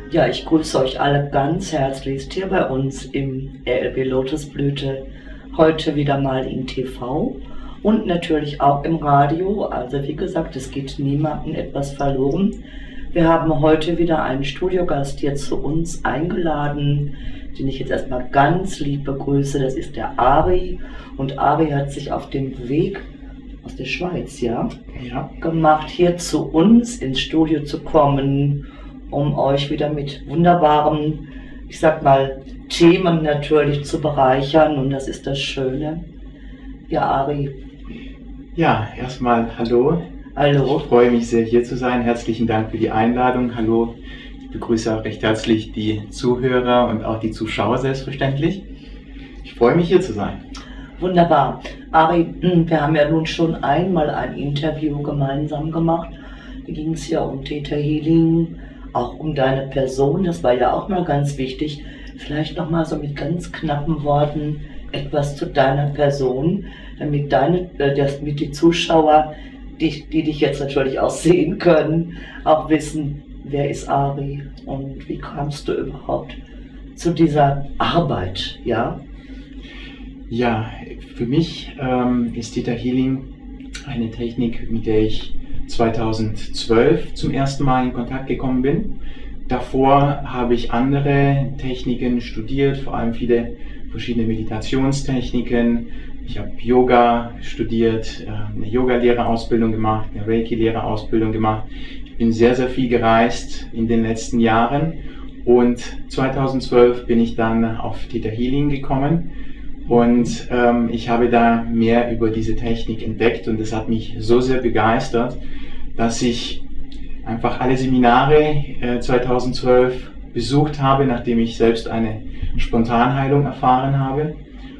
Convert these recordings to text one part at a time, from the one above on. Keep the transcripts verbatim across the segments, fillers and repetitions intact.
Ja, ich grüße euch alle ganz herzlichst hier bei uns im R L B Lotusblüte, heute wieder mal im T V und natürlich auch im Radio. Also wie gesagt, es geht niemandem etwas verloren. Wir haben heute wieder einen Studiogast hier zu uns eingeladen, den ich jetzt erstmal ganz lieb begrüße. Das ist der Ari, und Ari hat sich auf den Weg aus der Schweiz, ja, Ja. gemacht, hier zu uns ins Studio zu kommen, um euch wieder mit wunderbaren, ich sag mal, Themen natürlich zu bereichern, und das ist das Schöne. Ja, Ari. Ja, erstmal hallo. Hallo. Ich freue mich sehr, hier zu sein. Herzlichen Dank für die Einladung. Hallo. Ich begrüße auch recht herzlich die Zuhörer und auch die Zuschauer selbstverständlich. Ich freue mich, hier zu sein. Wunderbar. Ari, wir haben ja nun schon einmal ein Interview gemeinsam gemacht. Da ging es ja um Theta Healing, auch um deine Person. Das war ja auch mal ganz wichtig. Vielleicht noch mal so mit ganz knappen Worten etwas zu deiner Person, damit deine, äh, das, mit die Zuschauer, die, die dich jetzt natürlich auch sehen können, auch wissen, wer ist Ari und wie kamst du überhaupt zu dieser Arbeit, ja? Ja, für mich ähm, ist Theta Healing eine Technik, mit der ich zweitausendzwölf zum ersten Mal in Kontakt gekommen bin. Davor habe ich andere Techniken studiert, vor allem viele verschiedene Meditationstechniken. Ich habe Yoga studiert, eine Yoga-Lehrerausbildung gemacht, eine Reiki-Lehrerausbildung gemacht. Ich bin sehr, sehr viel gereist in den letzten Jahren, und zweitausendzwölf bin ich dann auf Theta Healing gekommen. Und ähm, ich habe da mehr über diese Technik entdeckt, und es hat mich so sehr begeistert, dass ich einfach alle Seminare äh, zweitausendzwölf besucht habe, nachdem ich selbst eine Spontanheilung erfahren habe.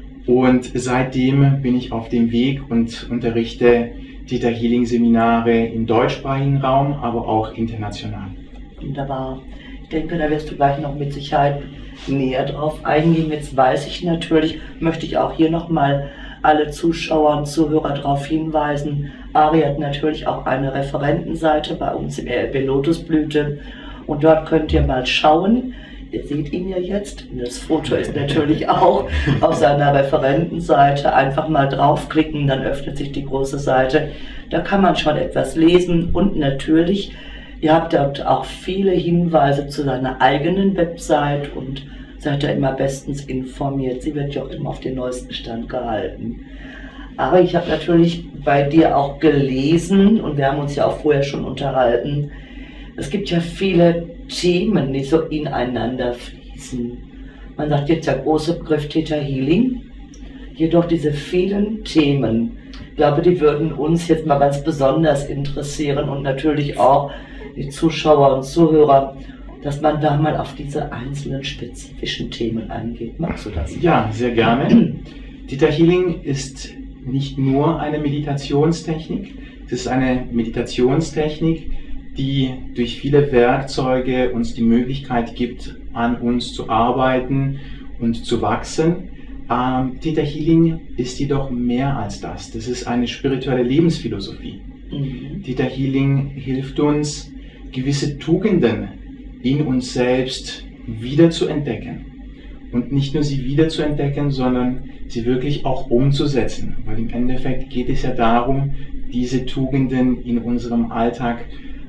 Und seitdem bin ich auf dem Weg und unterrichte Theta Healing Seminare im deutschsprachigen Raum, aber auch international. Wunderbar. Ich denke, da wirst du gleich noch mit Sicherheit näher drauf eingehen. Jetzt weiß ich natürlich, möchte ich auch hier nochmal alle Zuschauer und Zuhörer darauf hinweisen, Ari hat natürlich auch eine Referentenseite bei uns im R L B Lotusblüte, und dort könnt ihr mal schauen. Ihr seht ihn ja jetzt, das Foto ist natürlich auch auf seiner Referentenseite. Einfach mal draufklicken, dann öffnet sich die große Seite. Da kann man schon etwas lesen, und natürlich, ihr habt dort auch viele Hinweise zu seiner eigenen Website und seid da immer bestens informiert. Sie wird ja auch immer auf den neuesten Stand gehalten. Aber ich habe natürlich bei dir auch gelesen, und wir haben uns ja auch vorher schon unterhalten, es gibt ja viele Themen, die so ineinander fließen. Man sagt jetzt der große Begriff Theta Healing, jedoch diese vielen Themen, ich glaube, die würden uns jetzt mal ganz besonders interessieren, und natürlich auch die Zuschauer und Zuhörer, dass man da mal auf diese einzelnen spezifischen Themen eingeht. Magst du das? Ja, sehr gerne. Theta Healing ist nicht nur eine Meditationstechnik, es ist eine Meditationstechnik, die durch viele Werkzeuge uns die Möglichkeit gibt, an uns zu arbeiten und zu wachsen. Ähm, Theta Healing ist jedoch mehr als das. Das ist eine spirituelle Lebensphilosophie. Mhm. Theta Healing hilft uns, gewisse Tugenden in uns selbst wieder zu entdecken. Und nicht nur sie wieder zu entdecken, sondern sie wirklich auch umzusetzen. Weil im Endeffekt geht es ja darum, diese Tugenden in unserem Alltag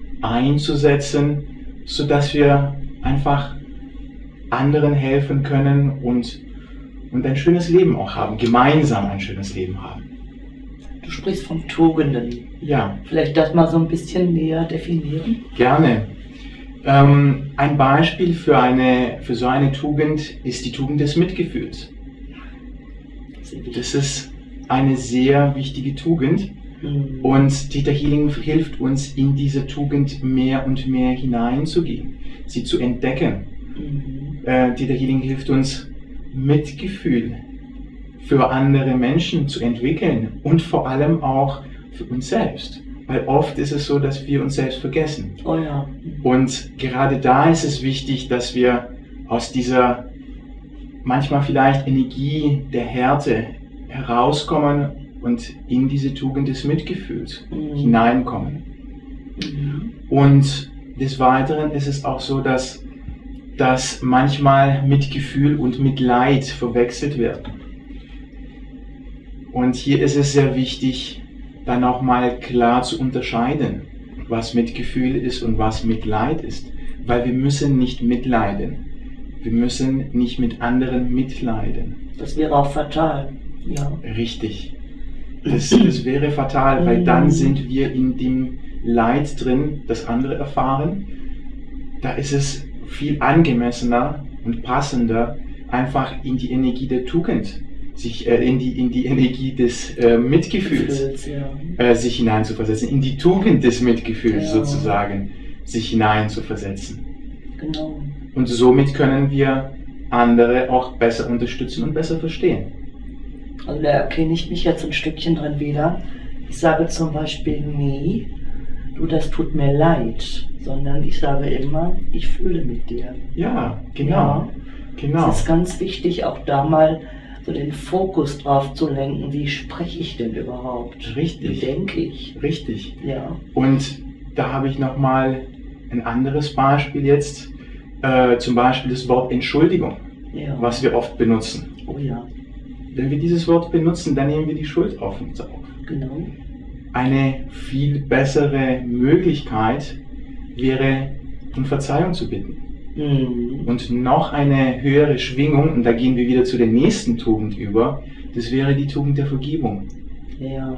einzusetzen, sodass wir einfach anderen helfen können und, und ein schönes Leben auch haben, gemeinsam ein schönes Leben haben. Du sprichst von Tugenden. Ja. Vielleicht das mal so ein bisschen näher definieren? Gerne. Ähm, ein Beispiel für, eine, für so eine Tugend ist die Tugend des Mitgefühls. Das ist eine sehr wichtige Tugend. Mhm. Und Theta Healing hilft uns, in diese Tugend mehr und mehr hineinzugehen, sie zu entdecken. Mhm. Äh, Theta Healing hilft uns, Mitgefühl für andere Menschen zu entwickeln und vor allem auch für uns selbst. Weil oft ist es so, dass wir uns selbst vergessen. Oh ja. Und gerade da ist es wichtig, dass wir aus dieser manchmal vielleicht Energie der Härte herauskommen und in diese Tugend des Mitgefühls mhm. hineinkommen. Mhm. Und des Weiteren ist es auch so, dass dass manchmal Mitgefühl und Mitleid verwechselt werden. Und hier ist es sehr wichtig, dann auch mal klar zu unterscheiden, was Mitgefühl ist und was Mitleid ist. Weil wir müssen nicht mitleiden. Wir müssen nicht mit anderen mitleiden. Das wäre auch fatal. Ja. Richtig. Das, das wäre fatal, weil dann sind wir in dem Leid drin, das andere erfahren. Da ist es viel angemessener und passender, einfach in die Energie der Tugend, sich äh, in, die, in die Energie des äh, Mitgefühls Gefühls, ja. äh, sich hineinzuversetzen, in die Tugend des Mitgefühls Ja. sozusagen sich hineinzuversetzen. Genau. Und somit können wir andere auch besser unterstützen und besser verstehen. Also da erkenne ich mich jetzt ein Stückchen drin wieder. Ich sage zum Beispiel nie, du, das tut mir leid, sondern ich sage immer, ich fühle mit dir. Ja, genau. Ja. genau. Es ist ganz wichtig, auch da mal so den Fokus drauf zu lenken, wie spreche ich denn überhaupt? Richtig. Wie denke ich? Richtig. Ja. Und da habe ich nochmal ein anderes Beispiel jetzt, äh, zum Beispiel das Wort Entschuldigung, Ja. was wir oft benutzen. Oh ja, Wenn wir dieses Wort benutzen, dann nehmen wir die Schuld auf uns auf. genau. Eine viel bessere Möglichkeit wäre, um Verzeihung zu bitten. Mhm. Und noch eine höhere Schwingung, und da gehen wir wieder zu der nächsten Tugend über, das wäre die Tugend der Vergebung. Ja.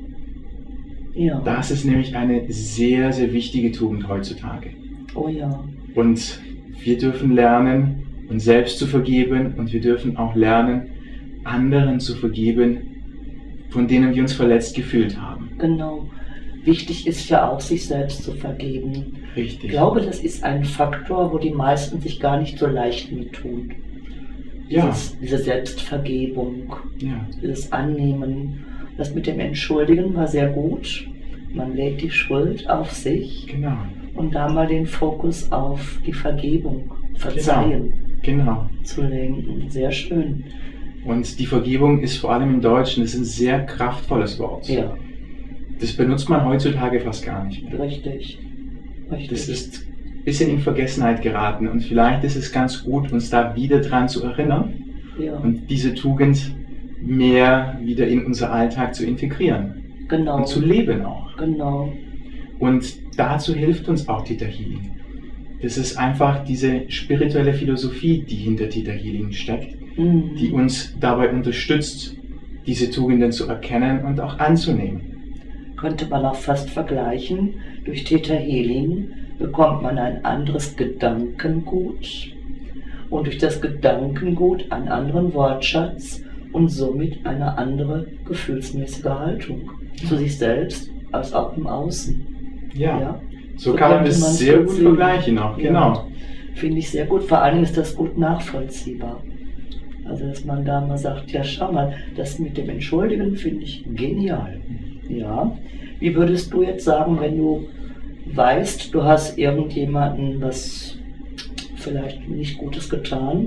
Ja. Das ist nämlich eine sehr, sehr wichtige Tugend heutzutage. Oh ja. Und wir dürfen lernen, uns selbst zu vergeben, und wir dürfen auch lernen, anderen zu vergeben, von denen wir uns verletzt gefühlt haben. Genau. Wichtig ist ja auch, sich selbst zu vergeben. Richtig. Ich glaube, das ist ein Faktor, wo die meisten sich gar nicht so leicht mit tun. Ja. Dieses, diese Selbstvergebung, Ja. dieses Annehmen. Das mit dem Entschuldigen war sehr gut. Man lädt die Schuld auf sich Genau. und da mal den Fokus auf die Vergebung, Verzeihen Genau. zu lenken. Sehr schön. Und die Vergebung ist vor allem im Deutschen, das ist ein sehr kraftvolles Wort. Ja, Das benutzt man heutzutage fast gar nicht mehr. richtig. Richtig. Das ist ein bisschen in Vergessenheit geraten, und vielleicht ist es ganz gut, uns da wieder dran zu erinnern ja, und diese Tugend mehr wieder in unser Alltag zu integrieren genau. und zu leben auch. Genau. Und dazu hilft uns auch Theta Healing. Das ist einfach diese spirituelle Philosophie, die hinter Theta Healing steckt, Mhm. die uns dabei unterstützt, diese Tugenden zu erkennen und auch anzunehmen. Könnte man auch fast vergleichen. Durch Theta Healing bekommt man ein anderes Gedankengut und durch das Gedankengut einen anderen Wortschatz und somit eine andere gefühlsmäßige Haltung zu sich selbst als auch im Außen. Ja, so, So kann man könnte das man sehr gut gut sehen. vergleichen auch, Ja. genau. Finde ich sehr gut. Vor allen Dingen ist das gut nachvollziehbar. Also, dass man da mal sagt, ja, schau mal, das mit dem Entschuldigen finde ich genial. Ja. Wie würdest du jetzt sagen, wenn du weißt, du hast irgendjemanden was vielleicht nicht Gutes getan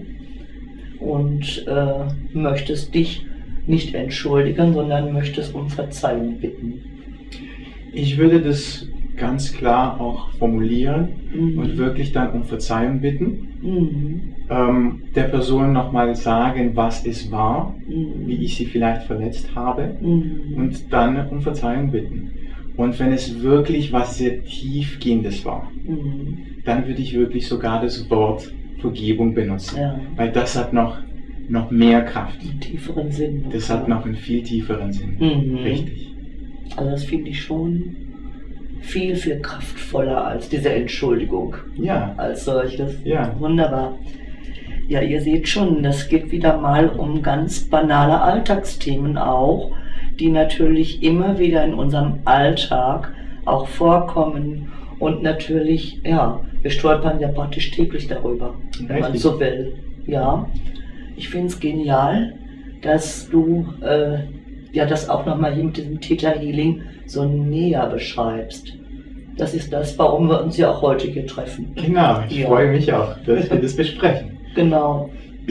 und äh, möchtest dich nicht entschuldigen, sondern möchtest um Verzeihung bitten? Ich würde das ganz klar auch formulieren Mhm. und wirklich dann um Verzeihung bitten. Mhm. Ähm, der Person nochmal sagen, was es war, Mhm. wie ich sie vielleicht verletzt habe, Mhm. und dann um Verzeihung bitten. Und wenn es wirklich was sehr tiefgehendes war, Mhm. dann würde ich wirklich sogar das Wort Vergebung benutzen, Ja, weil das hat noch, noch mehr Kraft. einen tieferen Sinn. Das hat noch einen viel tieferen Sinn. Mhm. Richtig. Also das finde ich schon viel, viel kraftvoller als diese Entschuldigung Ja, als solches. Ja. Wunderbar. Ja, ihr seht schon, das geht wieder mal um ganz banale Alltagsthemen auch, die natürlich immer wieder in unserem Alltag auch vorkommen. Und natürlich, ja, wir stolpern ja praktisch täglich darüber, wenn man Richtig. so will. Ja, ich finde es genial, dass du äh, ja das auch nochmal hier mit diesem Theta Healing so näher beschreibst. Das ist das, warum wir uns ja auch heute hier treffen. Genau, ich Ja. freue mich auch, dass wir das besprechen. Genau.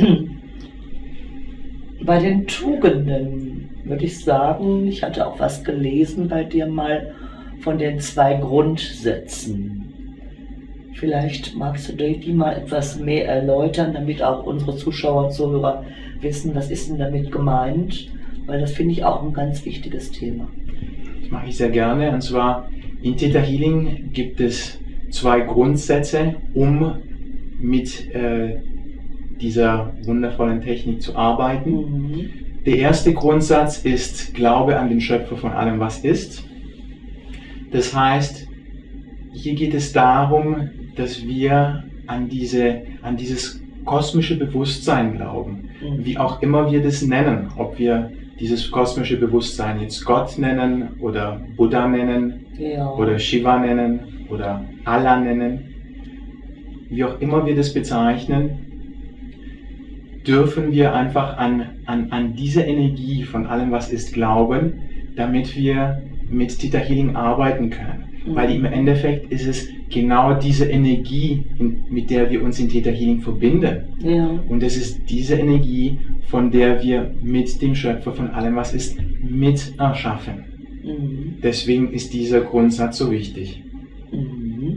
Bei den Tugenden würde ich sagen, ich hatte auch was gelesen bei dir mal von den zwei Grundsätzen. Vielleicht magst du die mal etwas mehr erläutern, damit auch unsere Zuschauer und Zuhörer wissen, was ist denn damit gemeint, weil das finde ich auch ein ganz wichtiges Thema. Das mache ich sehr gerne, und zwar in Theta Healing gibt es zwei Grundsätze, um mit äh, dieser wundervollen Technik zu arbeiten. Mhm. Der erste Grundsatz ist Glaube an den Schöpfer von allem, was ist. Das heißt, hier geht es darum, dass wir an, diese, an dieses kosmische Bewusstsein glauben, mhm. wie auch immer wir das nennen, ob wir dieses kosmische Bewusstsein jetzt Gott nennen oder Buddha nennen, ja. oder Shiva nennen oder Allah nennen, wie auch immer wir das bezeichnen, dürfen wir einfach an, an, an diese Energie von allem, was ist, glauben, damit wir mit Theta Healing arbeiten können. Mhm. Weil im Endeffekt ist es genau diese Energie, in, mit der wir uns in Theta Healing verbinden. Ja. Und es ist diese Energie, von der wir mit dem Schöpfer von allem, was ist, mit erschaffen. Mhm. Deswegen ist dieser Grundsatz so wichtig. Mhm.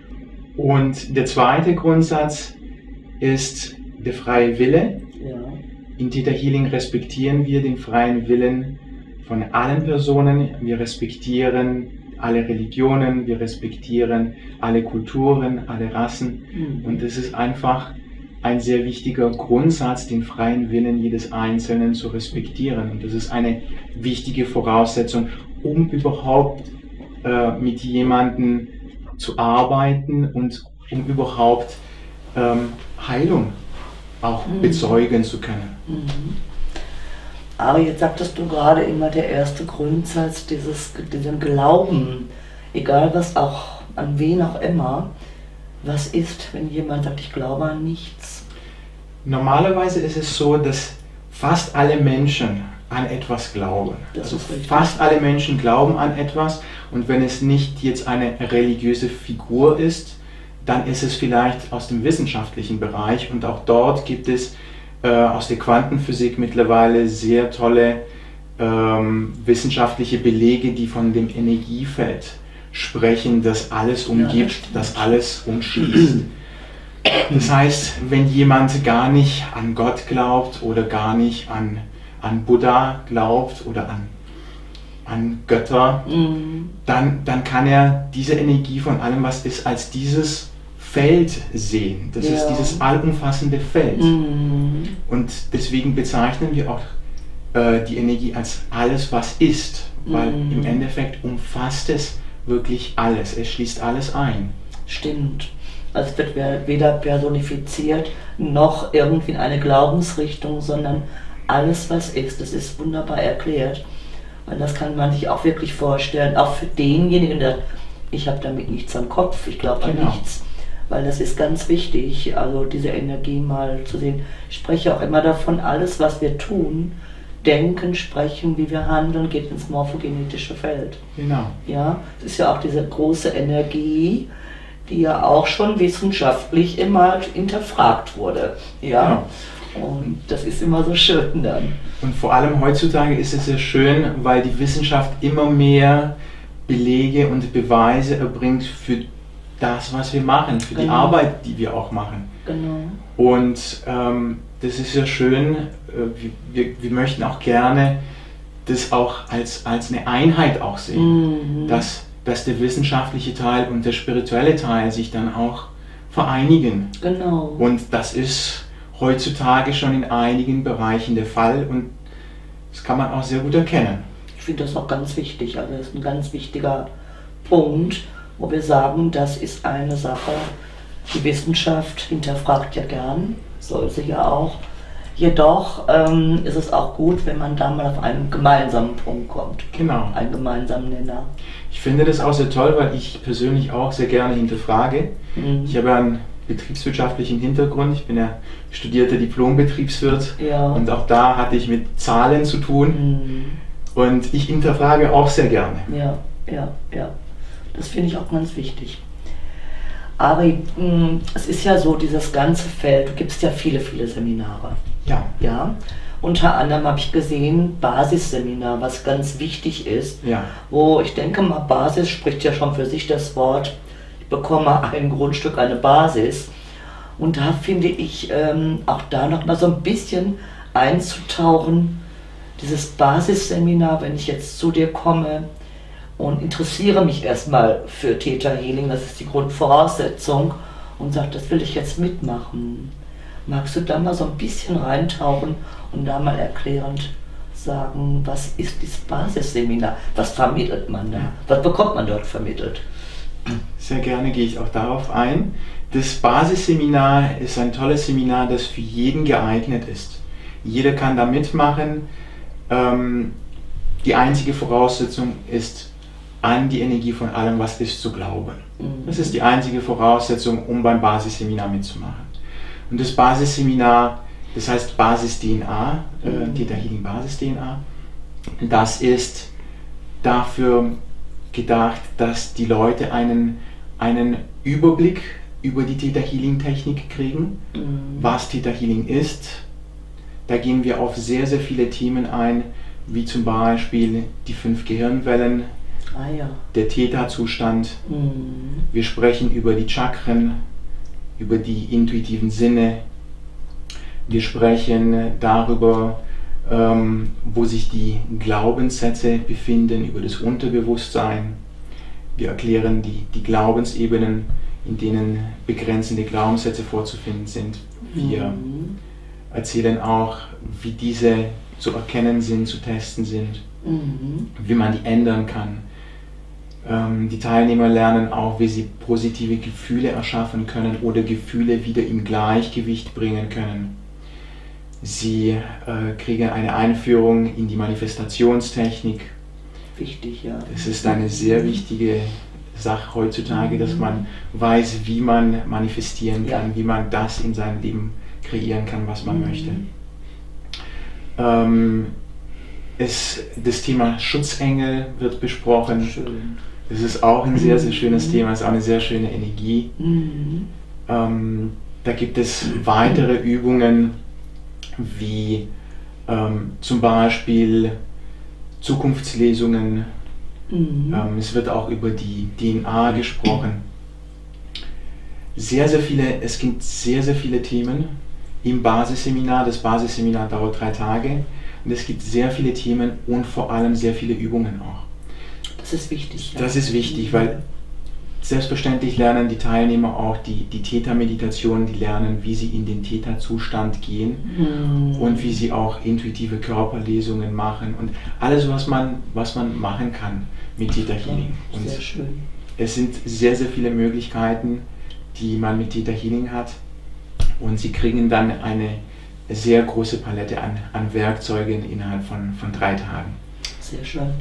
Und der zweite Grundsatz ist der freie Wille. Ja. In Theta Healing respektieren wir den freien Willen von allen Personen. Wir respektieren alle Religionen, wir respektieren alle Kulturen, alle Rassen. Mhm. Und es ist einfach ein sehr wichtiger Grundsatz, den freien Willen jedes Einzelnen zu respektieren. Und das ist eine wichtige Voraussetzung, um überhaupt äh, mit jemandem zu arbeiten und um überhaupt ähm, Heilung auch mhm. bezeugen zu können. Mhm. Aber jetzt sagtest du gerade immer, der erste Grundsatz, dieses, diesen Glauben, egal was auch, an wen auch immer, was ist, wenn jemand sagt, ich glaube an nichts? Normalerweise ist es so, dass fast alle Menschen an etwas glauben. Also fast alle Menschen glauben an etwas, und wenn es nicht jetzt eine religiöse Figur ist, dann ist es vielleicht aus dem wissenschaftlichen Bereich, und auch dort gibt es äh, aus der Quantenphysik mittlerweile sehr tolle ähm, wissenschaftliche Belege, die von dem Energiefeld sprechen, das alles umgibt, ja, das, das alles umschließt. Das heißt, wenn jemand gar nicht an Gott glaubt oder gar nicht an, an Buddha glaubt oder an, an Götter, mhm. dann, dann kann er diese Energie von allem, was ist, als dieses Feld sehen. Das ja. ist dieses allumfassende Feld. Mhm. Und deswegen bezeichnen wir auch äh, die Energie als alles, was ist, weil mhm. im Endeffekt umfasst es wirklich alles. Es schließt alles ein. Stimmt. Also es wird weder personifiziert noch irgendwie in eine Glaubensrichtung, sondern alles, was ist. Das ist wunderbar erklärt. Und das kann man sich auch wirklich vorstellen, auch für denjenigen, der ich habe damit nichts am Kopf, ich glaube an genau. nichts. Weil das ist ganz wichtig, also diese Energie mal zu sehen. Ich spreche auch immer davon, alles, was wir tun, denken, sprechen, wie wir handeln, geht ins morphogenetische Feld. Genau. Ja, es ist ja auch diese große Energie, die ja auch schon wissenschaftlich immer hinterfragt wurde. Ja? ja. Und das ist immer so schön dann. Und vor allem heutzutage ist es sehr schön, weil die Wissenschaft immer mehr Belege und Beweise erbringt für das, was wir machen, für genau. die Arbeit, die wir auch machen. Genau. Und ähm, das ist sehr schön. Wir, wir möchten auch gerne das auch als, als eine Einheit auch sehen, mhm. dass dass der wissenschaftliche Teil und der spirituelle Teil sich dann auch vereinigen. Genau. Und das ist heutzutage schon in einigen Bereichen der Fall, und das kann man auch sehr gut erkennen. Ich finde das auch ganz wichtig, also das ist ein ganz wichtiger Punkt, wo wir sagen, das ist eine Sache, die Wissenschaft hinterfragt ja gern, soll sie ja auch. Jedoch ähm, ist es auch gut, wenn man da mal auf einen gemeinsamen Punkt kommt. Genau. Einen gemeinsamen Nenner. Ich finde das auch sehr toll, weil ich persönlich auch sehr gerne hinterfrage. Mhm. Ich habe einen betriebswirtschaftlichen Hintergrund. Ich bin ja studierter Diplom-Betriebswirt. Ja. Und auch da hatte ich mit Zahlen zu tun. Mhm. Und ich hinterfrage auch sehr gerne. Ja, ja, ja. Das finde ich auch ganz wichtig. Ari, mh, es ist ja so, dieses ganze Feld, du gibst ja viele, viele Seminare. Ja. Ja. Unter anderem habe ich gesehen, Basisseminar, was ganz wichtig ist, ja. wo ich denke mal, Basis spricht ja schon für sich das Wort. bekomme ein Grundstück, eine Basis. Und da finde ich ähm, auch da noch mal so ein bisschen einzutauchen, dieses Basisseminar, wenn ich jetzt zu dir komme und interessiere mich erstmal für Theta Healing, das ist die Grundvoraussetzung, und sage, das will ich jetzt mitmachen. Magst du da mal so ein bisschen reintauchen und da mal erklärend sagen, was ist dieses Basisseminar? Was vermittelt man da? Was bekommt man dort vermittelt? Sehr gerne gehe ich auch darauf ein. Das Basisseminar ist ein tolles Seminar, das für jeden geeignet ist. Jeder kann da mitmachen. Ähm, die einzige Voraussetzung ist, an die Energie von allem, was ist, zu glauben. Mhm. Das ist die einzige Voraussetzung, um beim Basisseminar mitzumachen. Und das Basisseminar, das heißt Basis-D N A, äh, Theta Healing Basis-D N A, das ist dafür gedacht, dass die Leute einen, einen Überblick über die Theta Healing Technik kriegen, mhm. was Theta Healing ist. Da gehen wir auf sehr, sehr viele Themen ein, wie zum Beispiel die fünf Gehirnwellen, ah, ja. der Theta-Zustand. Mhm. Wir sprechen über die Chakren, über die intuitiven Sinne. Wir sprechen darüber, ähm, wo sich die Glaubenssätze befinden, über das Unterbewusstsein. Wir erklären die, die Glaubensebenen, in denen begrenzende Glaubenssätze vorzufinden sind. Wir mhm. erzählen auch, wie diese zu erkennen sind, zu testen sind, mhm. wie man die ändern kann. Ähm, die Teilnehmer lernen auch, wie sie positive Gefühle erschaffen können oder Gefühle wieder im Gleichgewicht bringen können. Sie äh, kriegen eine Einführung in die Manifestationstechnik. Wichtig, ja. Das ist eine sehr wichtige Sache heutzutage, dass man weiß, wie man manifestieren kann, ja. wie man das in seinem Leben kreieren kann, was man mhm. möchte. Ähm, es, das Thema Schutzengel wird besprochen. Schön. Das ist auch ein sehr, sehr schönes mhm. Thema, es ist auch eine sehr schöne Energie. Mhm. Ähm, da gibt es weitere Übungen, wie ähm, zum Beispiel Zukunftslesungen. Mhm. Ähm, es wird auch über die D N A gesprochen. Sehr, sehr viele, es gibt sehr, sehr viele Themen im Basisseminar. Das Basisseminar dauert drei Tage und es gibt sehr viele Themen und vor allem sehr viele Übungen auch. Das ist wichtig. Ja. Das ist wichtig, weil selbstverständlich lernen die Teilnehmer auch die, die Theta-Meditation, die lernen, wie sie in den Theta-Zustand gehen mhm. und wie sie auch intuitive Körperlesungen machen und alles, was man, was man machen kann mit Theta Healing. Und sehr schön. Es sind sehr, sehr viele Möglichkeiten, die man mit Theta Healing hat und sie kriegen dann eine sehr große Palette an, an Werkzeugen innerhalb von, von drei Tagen. Sehr schön.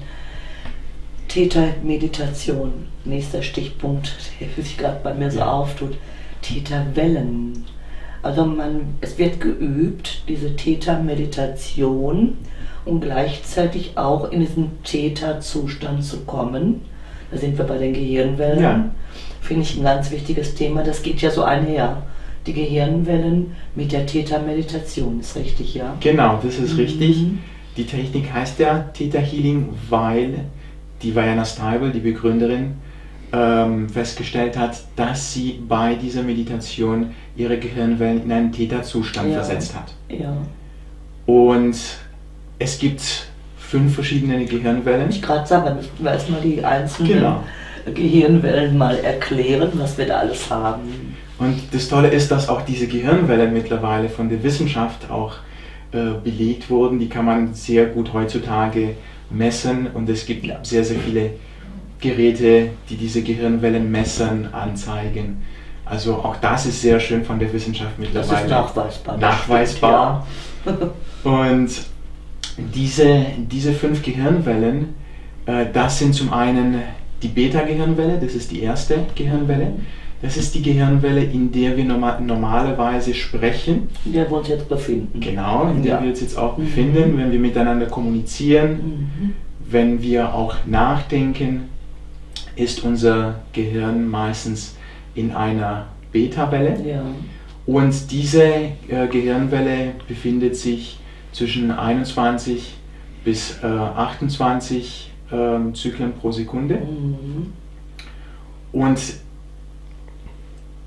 Theta-Meditation, nächster Stichpunkt, der sich gerade bei mir so ja. auftut. Theta-Wellen. Also man, es wird geübt, diese Theta-Meditation und gleichzeitig auch in diesen Theta-Zustand zu kommen. Da sind wir bei den Gehirnwellen. Ja. Finde ich ein ganz wichtiges Thema. Das geht ja so einher. Die Gehirnwellen mit der Theta-Meditation, ist richtig, ja? Genau, das ist mhm. richtig. Die Technik heißt ja Theta Healing, weil die Vajana Stibal, die Begründerin, ähm, festgestellt hat, dass sie bei dieser Meditation ihre Gehirnwellen in einen Theta-Zustand ja. versetzt hat. Ja. Und es gibt fünf verschiedene Gehirnwellen. Ich gerade sagen, müssten wir erstmal die einzelnen genau. Gehirnwellen mal erklären, was wir da alles haben. Und das Tolle ist, dass auch diese Gehirnwellen mittlerweile von der Wissenschaft auch äh, belegt wurden. Die kann man sehr gut heutzutage messen und es gibt ja. sehr, sehr viele Geräte, die diese Gehirnwellen messen, anzeigen. Also auch das ist sehr schön von der Wissenschaft mittlerweile. Das ist nachweisbar. Nachweisbar. Stimmt, ja. Und diese, diese fünf Gehirnwellen, äh, das sind zum einen die Beta-Gehirnwelle, das ist die erste Gehirnwelle. Das ist die Gehirnwelle, in der wir normal, normalerweise sprechen. In der wir uns jetzt befinden. Genau, in der ja. wir uns jetzt auch mhm. befinden, wenn wir miteinander kommunizieren, mhm. wenn wir auch nachdenken, ist unser Gehirn meistens in einer Beta-Welle. Ja. Und diese äh, Gehirnwelle befindet sich zwischen einundzwanzig bis äh, achtundzwanzig äh, Zyklen pro Sekunde. Mhm. Und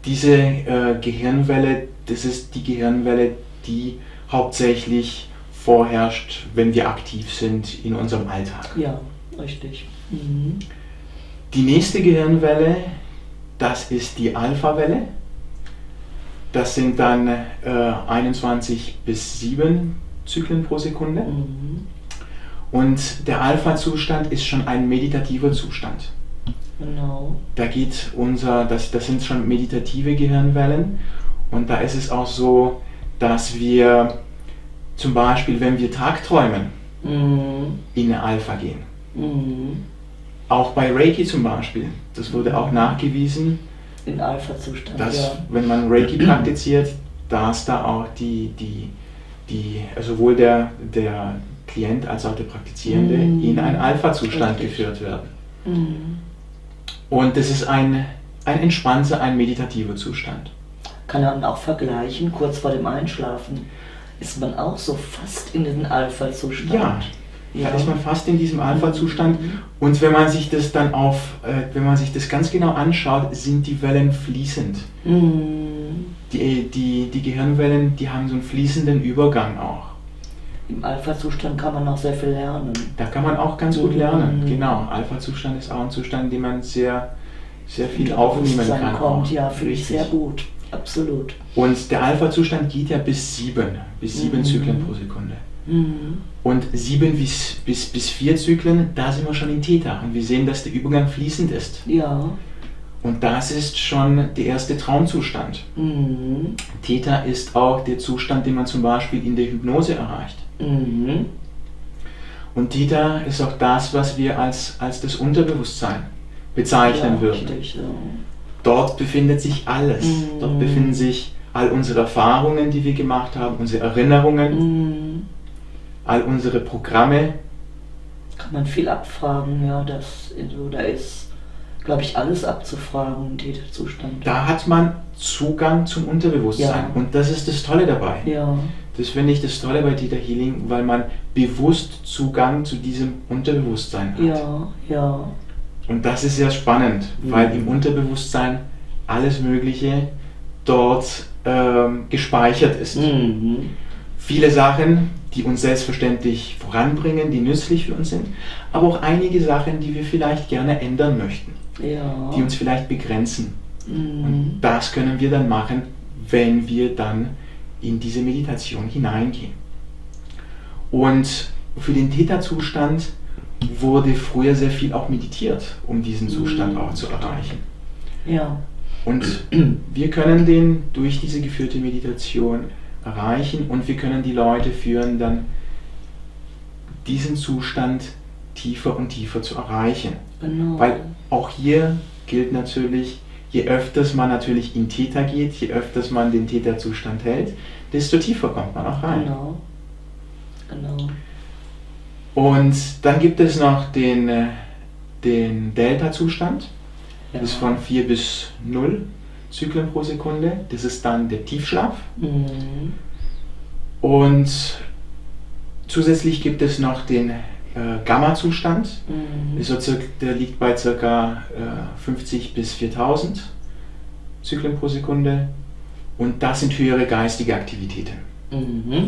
diese äh, Gehirnwelle, das ist die Gehirnwelle, die hauptsächlich vorherrscht, wenn wir aktiv sind in unserem Alltag. Ja, richtig. Mhm. Die nächste Gehirnwelle, das ist die Alpha-Welle. Das sind dann äh, einundzwanzig bis sieben Zyklen pro Sekunde. Mhm. Und der Alpha-Zustand ist schon ein meditativer Zustand. Genau. Da geht unser, das, das sind schon meditative Gehirnwellen. Und da ist es auch so, dass wir zum Beispiel, wenn wir Tagträumen, Mhm. in eine Alpha gehen. Mhm. Auch bei Reiki zum Beispiel, das wurde auch nachgewiesen, In Alpha-Zustand, dass ja. wenn man Reiki praktiziert, dass da auch die, die, die sowohl der, der Klient als auch der Praktizierende Mhm. in einen Alpha-Zustand Richtig. geführt werden. Mhm. Und das ist ein, ein entspannter, ein meditativer Zustand. Kann man auch vergleichen, kurz vor dem Einschlafen ist man auch so fast in den Alpha-Zustand. Ja, Ja. da ist man fast in diesem Alpha-Zustand. Mhm. Und wenn man sich das dann auf, äh, wenn man sich das ganz genau anschaut, sind die Wellen fließend. Mhm. Die, die, die Gehirnwellen, die haben so einen fließenden Übergang auch. Im Alpha-Zustand kann man auch sehr viel lernen. Da kann man auch ganz gut lernen. Mhm. Genau, Alpha-Zustand ist auch ein Zustand, in dem man sehr, sehr viel Unter aufnehmen Bewusstsein kann. kommt, auch. ja, finde ich Richtig. sehr gut. Absolut. Und der Alpha-Zustand geht ja bis sieben, bis sieben Mhm. Zyklen pro Sekunde. Mhm. Und sieben bis, bis, bis vier Zyklen, da sind wir schon in Theta. Und wir sehen, dass der Übergang fließend ist. Ja. Und das ist schon der erste Traumzustand. Mhm. Theta ist auch der Zustand, den man zum Beispiel in der Hypnose erreicht. Mhm. Und Theta ist auch das, was wir als, als das Unterbewusstsein bezeichnen Ja, würden. richtig, ja. Dort befindet sich alles. Mhm. Dort befinden sich all unsere Erfahrungen, die wir gemacht haben, unsere Erinnerungen, Mhm. all unsere Programme. Kann man viel abfragen, ja, das, also, da ist, glaube ich, alles abzufragen im Täterzustand. Da hat man Zugang zum Unterbewusstsein. Ja. Und das ist das Tolle dabei. Ja. Das finde ich das Tolle bei Theta Healing, weil man bewusst Zugang zu diesem Unterbewusstsein hat. Ja, ja. Und das ist sehr spannend, Mhm. weil im Unterbewusstsein alles Mögliche dort ähm, gespeichert ist. Mhm. Viele Sachen, die uns selbstverständlich voranbringen, die nützlich für uns sind, aber auch einige Sachen, die wir vielleicht gerne ändern möchten, Ja. die uns vielleicht begrenzen. Mhm. Und das können wir dann machen, wenn wir dann in diese Meditation hineingehen. Und für den Theta-Zustand wurde früher sehr viel auch meditiert, um diesen Zustand Mhm. auch zu erreichen. Ja. Und wir können den durch diese geführte Meditation erreichen und wir können die Leute führen, dann diesen Zustand tiefer und tiefer zu erreichen. Genau. Weil auch hier gilt natürlich, je öfters man natürlich in Theta geht, je öfters man den Theta-Zustand hält, desto tiefer kommt man auch rein. Genau. Genau. Und dann gibt es noch den, äh, den Delta-Zustand. Ja. Das ist von vier bis null Zyklen pro Sekunde. Das ist dann der Tiefschlaf. Mhm. Und zusätzlich gibt es noch den äh, Gamma-Zustand. Mhm. Das ist so circa- Der liegt bei ca. Äh, fünfzig bis viertausend Zyklen pro Sekunde. Und das sind höhere geistige Aktivitäten. Mhm.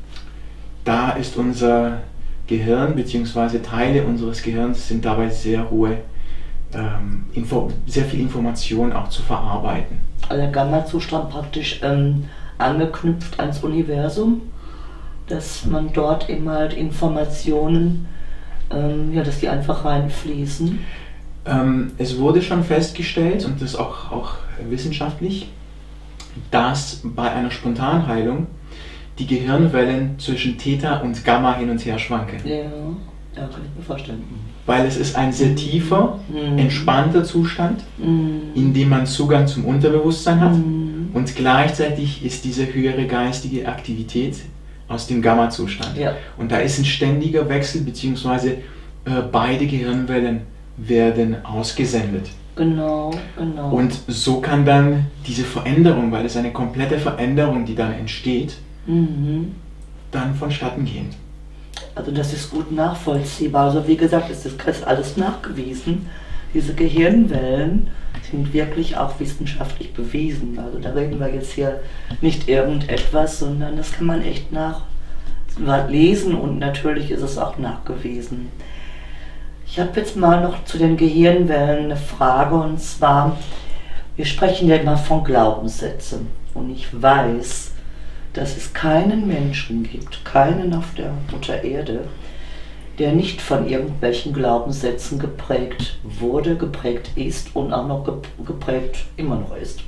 Da ist unser Gehirn bzw. Teile unseres Gehirns sind dabei sehr hohe, ähm, Info sehr viel Information auch zu verarbeiten. Also der Gamma-Zustand praktisch ähm, angeknüpft ans Universum, dass man dort eben halt Informationen, ähm, ja, dass die einfach reinfließen. Ähm, es wurde schon festgestellt, und das auch, auch wissenschaftlich, dass bei einer Spontanheilung die Gehirnwellen zwischen Theta und Gamma hin und her schwanken. Ja, ja, kann ich mir vorstellen. Weil es ist ein sehr tiefer, Mhm. entspannter Zustand, Mhm. in dem man Zugang zum Unterbewusstsein hat. Mhm. Und gleichzeitig ist diese höhere geistige Aktivität aus dem Gamma-Zustand. Ja. Und da ist ein ständiger Wechsel, beziehungsweise äh, beide Gehirnwellen werden ausgesendet. Genau, genau. Und so kann dann diese Veränderung, weil es eine komplette Veränderung, die dann entsteht, Mhm. dann vonstatten gehen. Also das ist gut nachvollziehbar. Also wie gesagt, es ist ist alles nachgewiesen, diese Gehirnwellen sind wirklich auch wissenschaftlich bewiesen. Also da reden wir jetzt hier nicht irgendetwas, sondern das kann man echt nachlesen und natürlich ist es auch nachgewiesen. Ich habe jetzt mal noch zu den Gehirnwellen eine Frage, und zwar, wir sprechen ja immer von Glaubenssätzen und ich weiß, dass es keinen Menschen gibt, keinen auf der Mutter Erde, der nicht von irgendwelchen Glaubenssätzen geprägt wurde, geprägt ist und auch noch geprägt immer noch ist.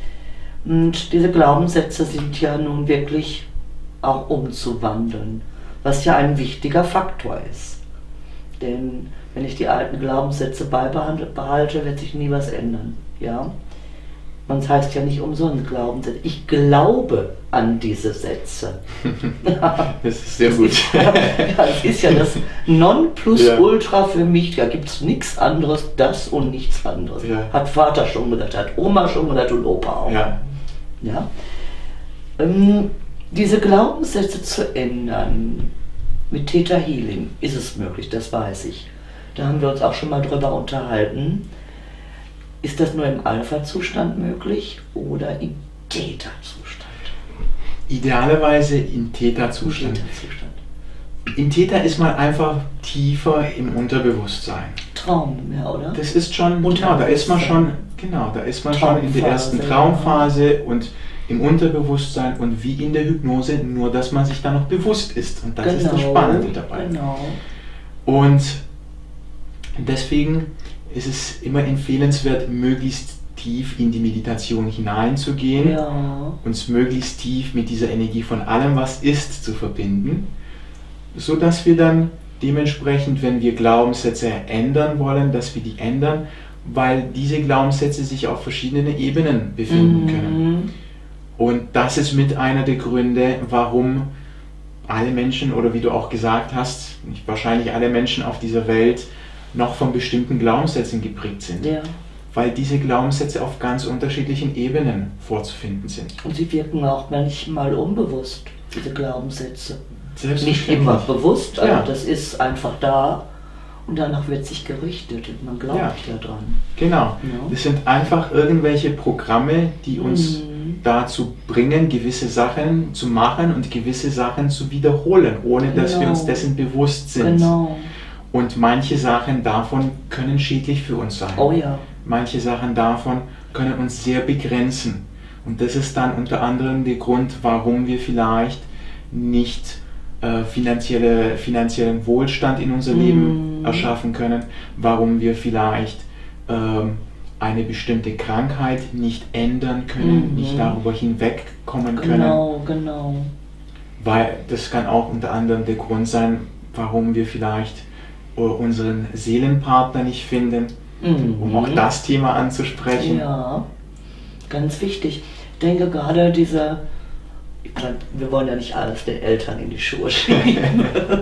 Und diese Glaubenssätze sind ja nun wirklich auch umzuwandeln, was ja ein wichtiger Faktor ist. Denn wenn ich die alten Glaubenssätze beibehalte, wird sich nie was ändern. Ja? Man heißt ja nicht umsonst Glaubenssätze. Ich glaube an diese Sätze. Das ist sehr gut. Ja, das ist ja das Nonplusultra für mich. Da gibt es nichts anderes, das und nichts anderes. Ja. Hat Vater schon gesagt, hat Oma schon gesagt und Opa auch. Ja. Ja? Ähm, diese Glaubenssätze zu ändern, mit Theta Healing ist es möglich, das weiß ich. Da haben wir uns auch schon mal drüber unterhalten. Ist das nur im Alpha-Zustand möglich oder im Theta-Zustand? Idealerweise im Theta-Zustand. Theta-Zustand. Im Theta ist man einfach tiefer im Unterbewusstsein. Traum, ja, oder? Das ist schon, genau, da ist man schon, genau, da ist man schon in der ersten Traumphase und im Unterbewusstsein und wie in der Hypnose, nur dass man sich da noch bewusst ist. Und das genau, ist das Spannende dabei. Genau. Und deswegen ist es immer empfehlenswert, möglichst tief in die Meditation hineinzugehen, ja. uns möglichst tief mit dieser Energie von allem, was ist, zu verbinden, so dass wir dann dementsprechend, wenn wir Glaubenssätze ändern wollen, dass wir die ändern, weil diese Glaubenssätze sich auf verschiedenen Ebenen befinden mhm. können. Und das ist mit einer der Gründe, warum alle Menschen, oder wie du auch gesagt hast, wahrscheinlich alle Menschen auf dieser Welt noch von bestimmten Glaubenssätzen geprägt sind. Ja. Weil diese Glaubenssätze auf ganz unterschiedlichen Ebenen vorzufinden sind. Und sie wirken auch manchmal unbewusst, diese Glaubenssätze. Selbstverständlich. Nicht immer bewusst, also ja. das ist einfach da und danach wird sich gerichtet und man glaubt ja, ja dran. Genau. Ja. Das sind einfach irgendwelche Programme, die uns mhm. dazu bringen, gewisse Sachen zu machen und gewisse Sachen zu wiederholen, ohne genau. dass wir uns dessen bewusst sind. Genau. Und manche Sachen davon können schädlich für uns sein. Oh ja. Manche Sachen davon können uns sehr begrenzen. Und das ist dann unter anderem der Grund, warum wir vielleicht nicht äh, finanzielle, finanziellen Wohlstand in unser mm. Leben erschaffen können, warum wir vielleicht ähm, eine bestimmte Krankheit nicht ändern können, mm. nicht darüber hinwegkommen können. Genau, genau. Weil das kann auch unter anderem der Grund sein, warum wir vielleicht unseren Seelenpartner nicht finden, mhm. um auch das Thema anzusprechen. Ja, ganz wichtig. Ich denke gerade diese, wir wollen ja nicht alles den Eltern in die Schuhe schieben.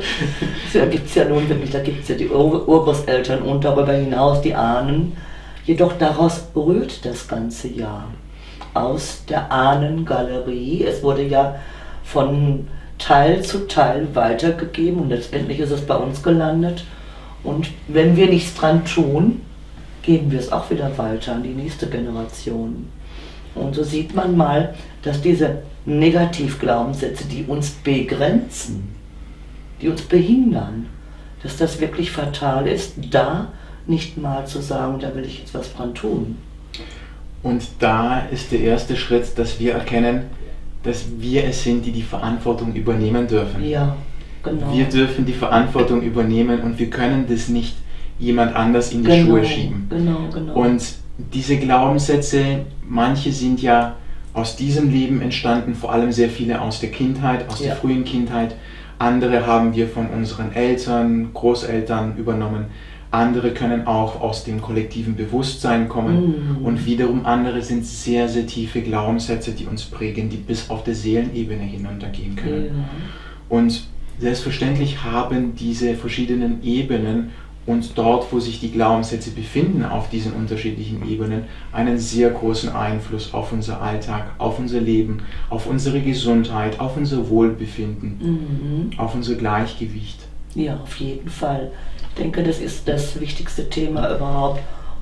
Da gibt es ja nun wirklich, da gibt es ja die Ur Urgroßeltern und darüber hinaus die Ahnen. Jedoch daraus rührt das ganze Jahr. Aus der Ahnengalerie. Es wurde ja von Teil zu Teil weitergegeben und letztendlich ist es bei uns gelandet. Und wenn wir nichts dran tun, geben wir es auch wieder weiter an die nächste Generation. Und so sieht man mal, dass diese Negativglaubenssätze, die uns begrenzen, die uns behindern, dass das wirklich fatal ist, da nicht mal zu sagen, da will ich jetzt was dran tun. Und da ist der erste Schritt, dass wir erkennen, dass wir es sind, die die Verantwortung übernehmen dürfen. Ja. Genau. Wir dürfen die Verantwortung übernehmen und wir können das nicht jemand anders in die genau, Schuhe schieben. Genau, genau. Und diese Glaubenssätze, manche sind ja aus diesem Leben entstanden, vor allem sehr viele aus der Kindheit, aus ja. der frühen Kindheit. Andere haben wir von unseren Eltern, Großeltern übernommen. Andere können auch aus dem kollektiven Bewusstsein kommen. Mhm. Und wiederum andere sind sehr, sehr tiefe Glaubenssätze, die uns prägen, die bis auf der Seelenebene hinuntergehen können. Ja. Und selbstverständlich haben diese verschiedenen Ebenen und dort, wo sich die Glaubenssätze befinden, auf diesen unterschiedlichen Ebenen, einen sehr großen Einfluss auf unser Alltag, auf unser Leben, auf unsere Gesundheit, auf unser Wohlbefinden, mhm. auf unser Gleichgewicht. Ja, auf jeden Fall. Ich denke, das ist das wichtigste Thema überhaupt,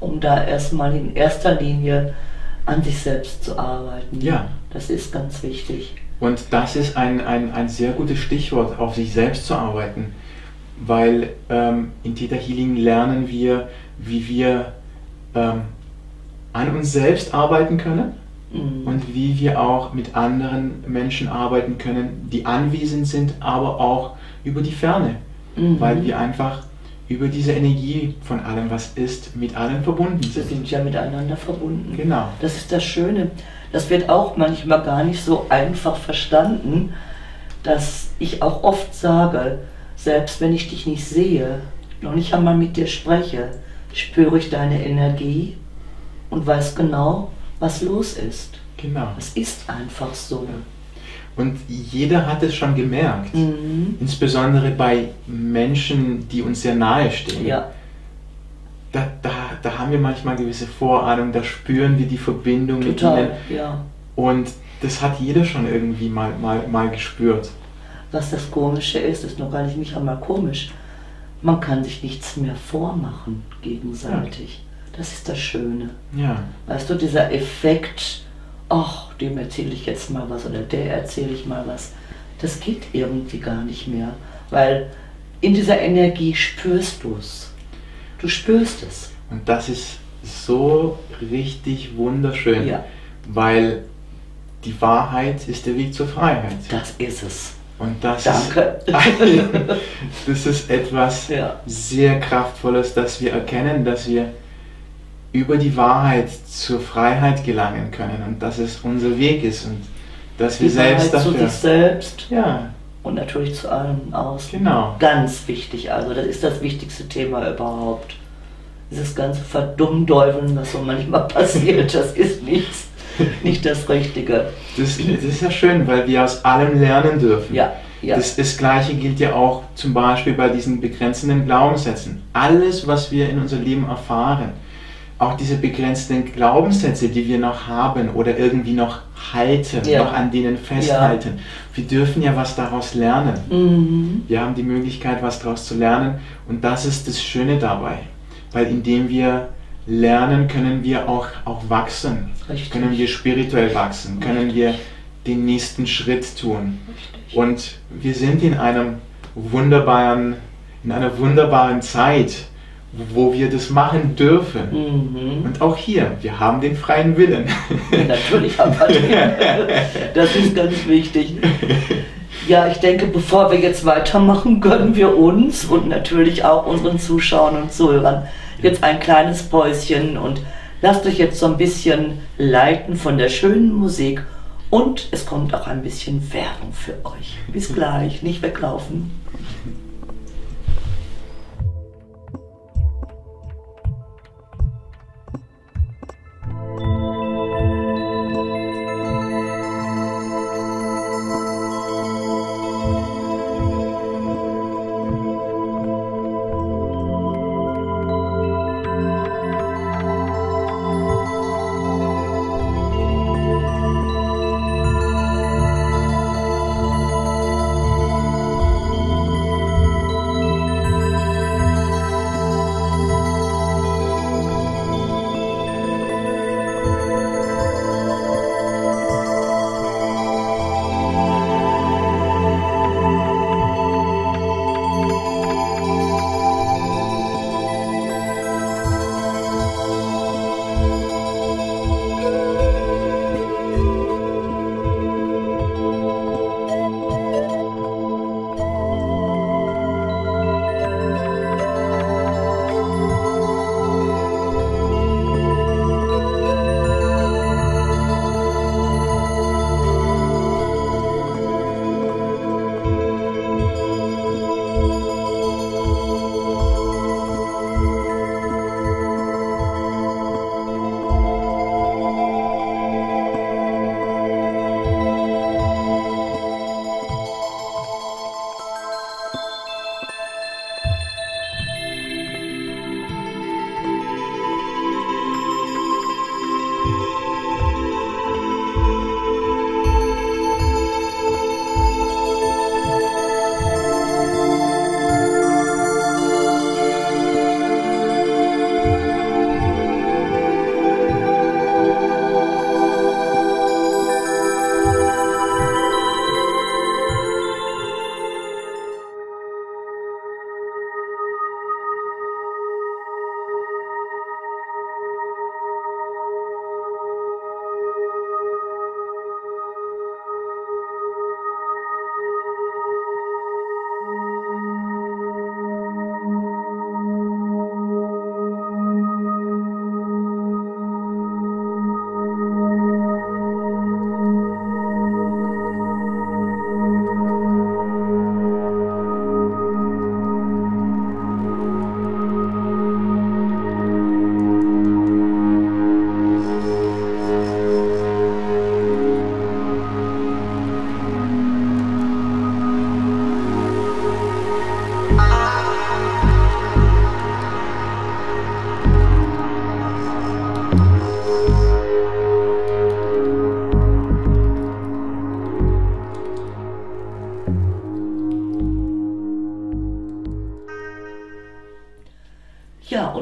um da erstmal in erster Linie an sich selbst zu arbeiten. Ja. Das ist ganz wichtig. Und das ist ein, ein, ein sehr gutes Stichwort, auf sich selbst zu arbeiten, weil ähm, in Theta Healing lernen wir, wie wir ähm, an uns selbst arbeiten können mhm. und wie wir auch mit anderen Menschen arbeiten können, die anwesend sind, aber auch über die Ferne, mhm. weil wir einfach über diese Energie von allem, was ist, mit allen verbunden sind. Wir sind ja miteinander verbunden. Genau. Das ist das Schöne. Das wird auch manchmal gar nicht so einfach verstanden, dass ich auch oft sage, selbst wenn ich dich nicht sehe, noch nicht einmal mit dir spreche, spüre ich deine Energie und weiß genau, was los ist. Genau. Es ist einfach so. Und jeder hat es schon gemerkt, mhm. insbesondere bei Menschen, die uns sehr nahe stehen. Ja. Da, da, da haben wir manchmal gewisse Vorahnung, da spüren wir die Verbindung Total, mit ihnen. Ja. Und das hat jeder schon irgendwie mal, mal, mal gespürt. Was das Komische ist, ist noch gar nicht, nicht einmal komisch. Man kann sich nichts mehr vormachen gegenseitig. Ja. Das ist das Schöne. Ja. Weißt du, dieser Effekt, ach, dem erzähle ich jetzt mal was oder der erzähle ich mal was, das geht irgendwie gar nicht mehr. Weil in dieser Energie spürst du es. Du spürst es. Und das ist so richtig wunderschön, ja. weil die Wahrheit ist der Weg zur Freiheit. Das ist es. Und das, Danke. Ist, das ist etwas ja. sehr Kraftvolles, dass wir erkennen, dass wir über die Wahrheit zur Freiheit gelangen können und dass es unser Weg ist und dass wir die selbst Wahrheit dafür... zu sich selbst. Ja. Und natürlich zu allem aus. Genau. Ganz wichtig, also das ist das wichtigste Thema überhaupt. Dieses ganze Verdummdeufeln, was so manchmal passiert, das ist nichts, nicht das Richtige. Das, das ist ja schön, weil wir aus allem lernen dürfen. Ja, ja. Das, das Gleiche gilt ja auch zum Beispiel bei diesen begrenzenden Glaubenssätzen. Alles, was wir in unserem Leben erfahren, auch diese begrenzten Glaubenssätze, die wir noch haben oder irgendwie noch halten, ja. noch an denen festhalten. Ja. Wir dürfen ja was daraus lernen. Mhm. Wir haben die Möglichkeit, was daraus zu lernen und das ist das Schöne dabei. Weil indem wir lernen, können wir auch, auch wachsen. Richtig. Können wir spirituell wachsen, Richtig. können wir den nächsten Schritt tun. Richtig. Und wir sind in einem wunderbaren, in einer wunderbaren Zeit, wo wir das machen dürfen. Mhm. Und auch hier, wir haben den freien Willen. Ja, natürlich haben wir den. Das ist ganz wichtig. Ja, ich denke, bevor wir jetzt weitermachen, gönnen wir uns und natürlich auch unseren Zuschauern und Zuhörern jetzt ein kleines Päuschen und lasst euch jetzt so ein bisschen leiten von der schönen Musik und es kommt auch ein bisschen Werbung für euch. Bis gleich, nicht weglaufen.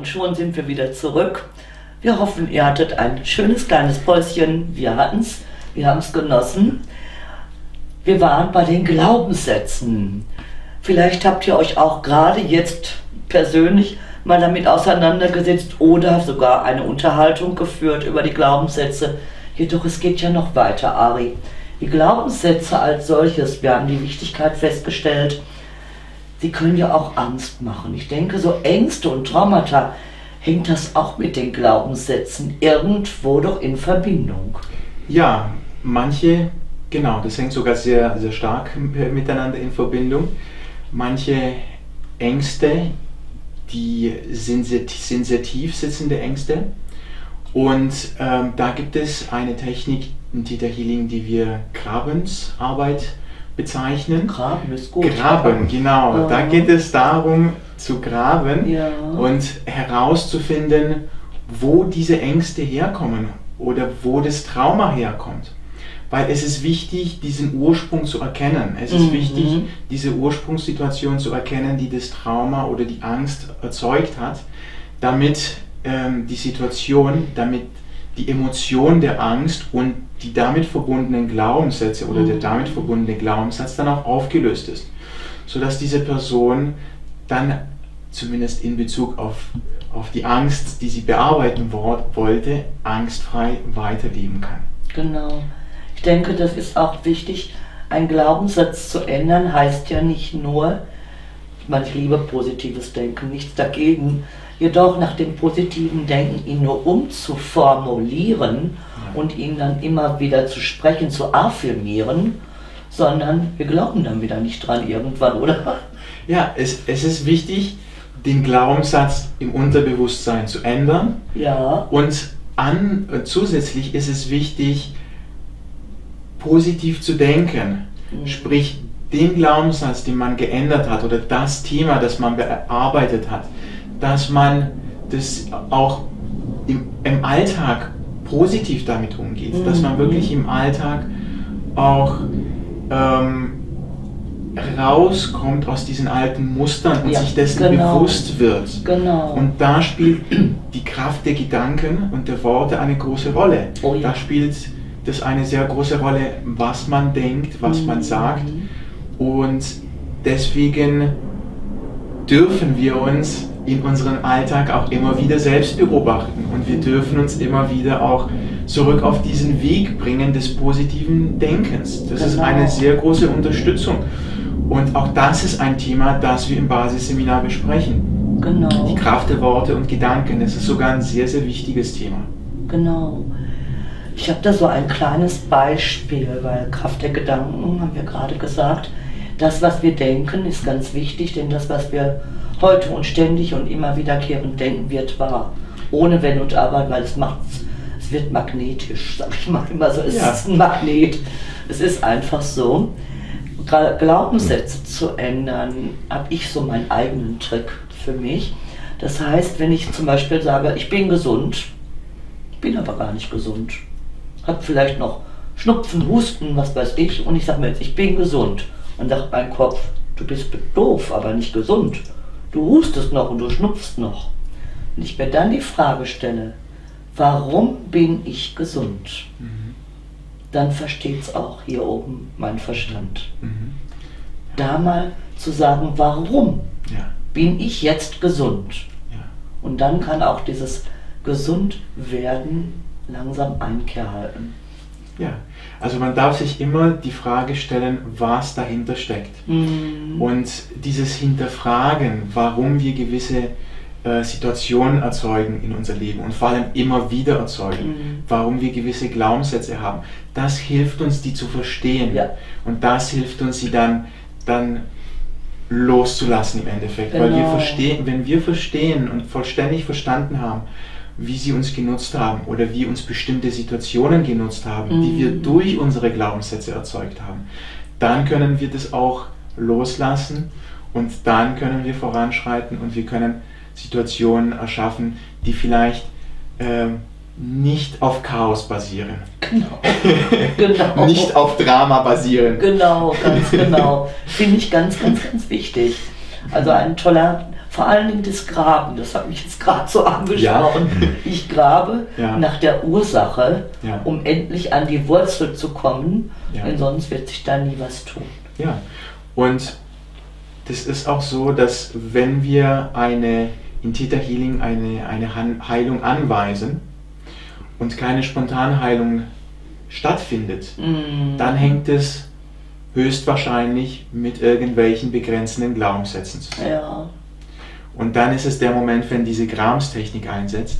und schon sind wir wieder zurück. Wir hoffen, ihr hattet ein schönes kleines Päuschen. Wir hatten's, wir haben es genossen. Wir waren bei den Glaubenssätzen. Vielleicht habt ihr euch auch gerade jetzt persönlich mal damit auseinandergesetzt oder sogar eine Unterhaltung geführt über die Glaubenssätze. Jedoch es geht ja noch weiter, Ari. Die Glaubenssätze als solches, wir haben die Wichtigkeit festgestellt, sie können ja auch Angst machen. Ich denke, so Ängste und Traumata, hängt das auch mit den Glaubenssätzen irgendwo doch in Verbindung? Ja, manche, genau, das hängt sogar sehr, sehr stark miteinander in Verbindung. Manche Ängste, die sind sehr, sind sehr tief sitzende Ängste. Und ähm, da gibt es eine Technik in Theta Healing, die wir Grabensarbeit bezeichnen. Graben ist gut. Graben, genau. Ja. Da geht es darum, zu graben Ja. und herauszufinden, wo diese Ängste herkommen oder wo das Trauma herkommt. Weil es ist wichtig, diesen Ursprung zu erkennen. Es ist Mhm. wichtig, diese Ursprungssituation zu erkennen, die das Trauma oder die Angst erzeugt hat, damit ähm, die Situation, damit die Emotion der Angst und die damit verbundenen Glaubenssätze oder Mhm. der damit verbundene Glaubenssatz dann auch aufgelöst ist. Sodass diese Person dann zumindest in Bezug auf, auf die Angst, die sie bearbeiten wo wollte, angstfrei weiterleben kann. Genau. Ich denke, das ist auch wichtig. Ein Glaubenssatz zu ändern heißt ja nicht nur, ich meine, ich liebe positives Denken, nichts dagegen, jedoch nach dem positiven Denken ihn nur umzuformulieren Ja. und ihn dann immer wieder zu sprechen, zu affirmieren, sondern wir glauben dann wieder nicht dran irgendwann, oder? Ja, es, es ist wichtig, den Glaubenssatz im Unterbewusstsein zu ändern. Ja. Und an, äh, zusätzlich ist es wichtig, positiv zu denken. Mhm. Sprich, den Glaubenssatz, den man geändert hat oder das Thema, das man bearbeitet hat, dass man das auch im, im Alltag positiv damit umgeht. Mhm. Dass man wirklich im Alltag auch ähm, rauskommt aus diesen alten Mustern und Ja, sich dessen genau. bewusst wird. Genau. Und da spielt die Kraft der Gedanken und der Worte eine große Rolle. Oh ja. Da spielt das eine sehr große Rolle, was man denkt, was man Mhm. sagt. Und deswegen dürfen wir uns in unserem Alltag auch immer wieder selbst beobachten. Und wir dürfen uns immer wieder auch zurück auf diesen Weg bringen des positiven Denkens. Das ist Genau. eine sehr große Unterstützung. Und auch das ist ein Thema, das wir im Basisseminar besprechen. Genau. Die Kraft der Worte und Gedanken, das ist sogar ein sehr, sehr wichtiges Thema. Genau. Ich habe da so ein kleines Beispiel, weil Kraft der Gedanken, haben wir gerade gesagt, das, was wir denken, ist ganz wichtig, denn das, was wir heute und ständig und immer wiederkehrend denken, wird wahr. Ohne Wenn und Aber, weil es macht, es wird magnetisch, sag ich mal immer so, es Ja. ist ein Magnet. Es ist einfach so. Gra- Glaubenssätze zu ändern, habe ich so meinen eigenen Trick für mich. Das heißt, wenn ich zum Beispiel sage, ich bin gesund, bin aber gar nicht gesund, habe vielleicht noch Schnupfen, Husten, was weiß ich, und ich sage mir jetzt, ich bin gesund. Und sagt mein Kopf, du bist doof, aber nicht gesund. Du hustest noch und du schnupfst noch. Und ich mir dann die Frage stelle, warum bin ich gesund? Mhm. Dann versteht es auch hier oben mein Verstand. Mhm. Da mal zu sagen, warum Ja. bin ich jetzt gesund? Ja. Und dann kann auch dieses Gesundwerden langsam Einkehr halten. Ja, also man darf sich immer die Frage stellen, was dahinter steckt. Mhm. Und dieses Hinterfragen, warum wir gewisse äh, Situationen erzeugen in unser Leben und vor allem immer wieder erzeugen, Mhm. warum wir gewisse Glaubenssätze haben, das hilft uns, die zu verstehen. Ja. Und das hilft uns, sie dann, dann loszulassen im Endeffekt. Weil wir Genau. verstehen, wenn wir verstehen und vollständig verstanden haben, wie sie uns genutzt haben oder wie uns bestimmte Situationen genutzt haben, Mhm. die wir durch unsere Glaubenssätze erzeugt haben, dann können wir das auch loslassen und dann können wir voranschreiten und wir können Situationen erschaffen, die vielleicht ähm, nicht auf Chaos basieren, Genau. Genau. nicht auf Drama basieren. Genau, ganz genau. Finde ich ganz, ganz, ganz wichtig. Also ein toller Vor allen Dingen das Graben, das hat mich jetzt gerade so angesprochen. Ja. Ich grabe ja. nach der Ursache, ja. um endlich an die Wurzel zu kommen, ja. denn sonst wird sich da nie was tun. Ja, und das ist auch so, dass wenn wir eine, in Theta Healing eine, eine Heilung anweisen und keine Spontanheilung stattfindet, mm. dann hängt es höchstwahrscheinlich mit irgendwelchen begrenzenden Glaubenssätzen zusammen. Ja. Und dann ist es der Moment, wenn diese Grabstechnik einsetzt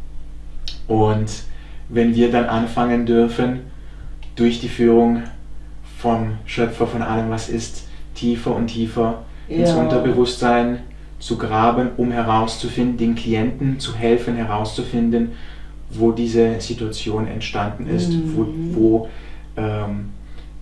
und wenn wir dann anfangen dürfen, durch die Führung vom Schöpfer von allem, was ist, tiefer und tiefer ja. ins Unterbewusstsein zu graben, um herauszufinden, den Klienten zu helfen, herauszufinden, wo diese Situation entstanden ist, mhm. wo, wo ähm,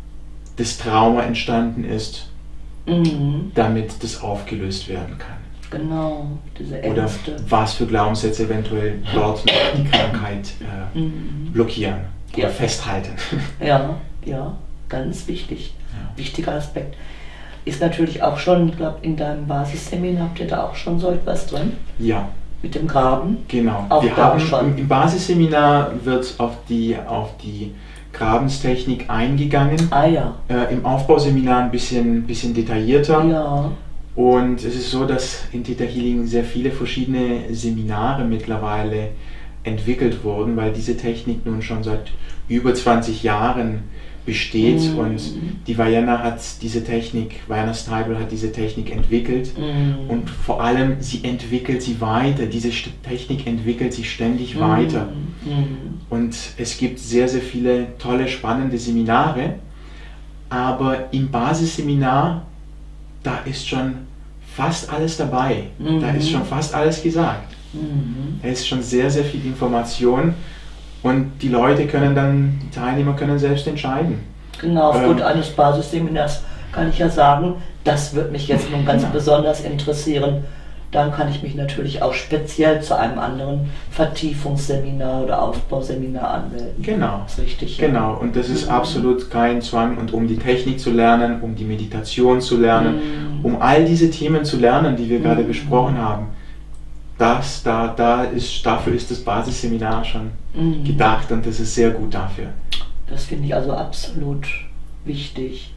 das Trauma entstanden ist, mhm. damit das aufgelöst werden kann. Genau, diese Ängste. Oder was für Glaubenssätze eventuell dort noch die Krankheit äh, mhm. blockieren oder ja. festhalten. Ja, ja, ganz wichtig. Ja. Wichtiger Aspekt. Ist natürlich auch schon, ich glaube, in deinem Basisseminar habt ihr da auch schon so etwas drin? Ja. Mit dem Graben? Genau. Auch Wir da haben schon. Im Basisseminar wird auf die, auf die Grabenstechnik eingegangen. Ah ja. Äh, Im Aufbauseminar ein bisschen, bisschen detaillierter. Ja. Und es ist so, dass in Theta Healing sehr viele verschiedene Seminare mittlerweile entwickelt wurden, weil diese Technik nun schon seit über zwanzig Jahren besteht mm. und die Vajana hat diese Technik, Vajana Stibal hat diese Technik entwickelt mm. und vor allem sie entwickelt sie weiter, diese Technik entwickelt sich ständig mm. weiter mm. und es gibt sehr, sehr viele tolle, spannende Seminare, aber im Basisseminar, da ist schon fast alles dabei, mm. da ist schon fast alles gesagt, mm. da ist schon sehr, sehr viel Information. Und die Leute können dann, die Teilnehmer können selbst entscheiden. Genau, aufgrund ähm, eines Basisseminars kann ich ja sagen, das wird mich jetzt nun ganz ja. besonders interessieren. Dann kann ich mich natürlich auch speziell zu einem anderen Vertiefungsseminar oder Aufbauseminar anmelden. Genau, das ist richtig. Genau, und das ist mhm. absolut kein Zwang. Und um die Technik zu lernen, um die Meditation zu lernen, mhm. um all diese Themen zu lernen, die wir mhm. gerade besprochen haben, Das, da, da ist, dafür ist das Basisseminar schon mhm. gedacht und das ist sehr gut dafür. Das finde ich also absolut wichtig.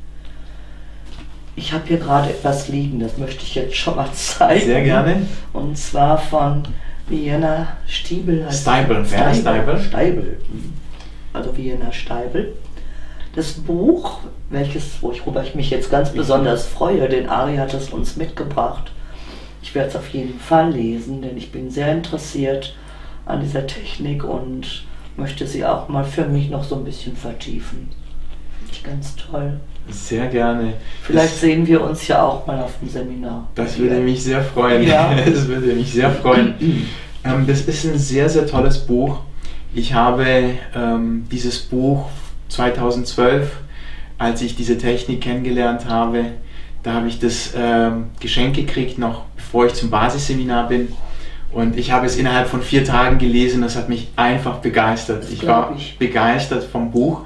Ich habe hier gerade etwas liegen, das möchte ich jetzt schon mal zeigen. Sehr gerne. Und zwar von Vajana Stibal. Stibal, Vajana Stibal. Stibal. Also Vajana Stibal. Das Buch, welches, worüber ich mich jetzt ganz besonders freue, den Ari hat es uns mitgebracht. Ich werde es auf jeden Fall lesen, denn ich bin sehr interessiert an dieser Technik und möchte sie auch mal für mich noch so ein bisschen vertiefen. Finde ich ganz toll. Sehr gerne. Vielleicht das, sehen wir uns ja auch mal auf dem Seminar. Das würde mich sehr freuen. Ja. Das würde mich sehr freuen. ähm, das ist ein sehr, sehr tolles Buch. Ich habe ähm, dieses Buch zweitausendzwölf, als ich diese Technik kennengelernt habe, da habe ich das ähm, Geschenk gekriegt, noch bevor ich zum Basisseminar bin. Und ich habe es innerhalb von vier Tagen gelesen. Das hat mich einfach begeistert. Ich war ich. begeistert vom Buch.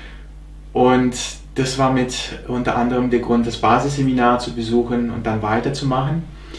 Und das war mit unter anderem der Grund, das Basisseminar zu besuchen und dann weiterzumachen.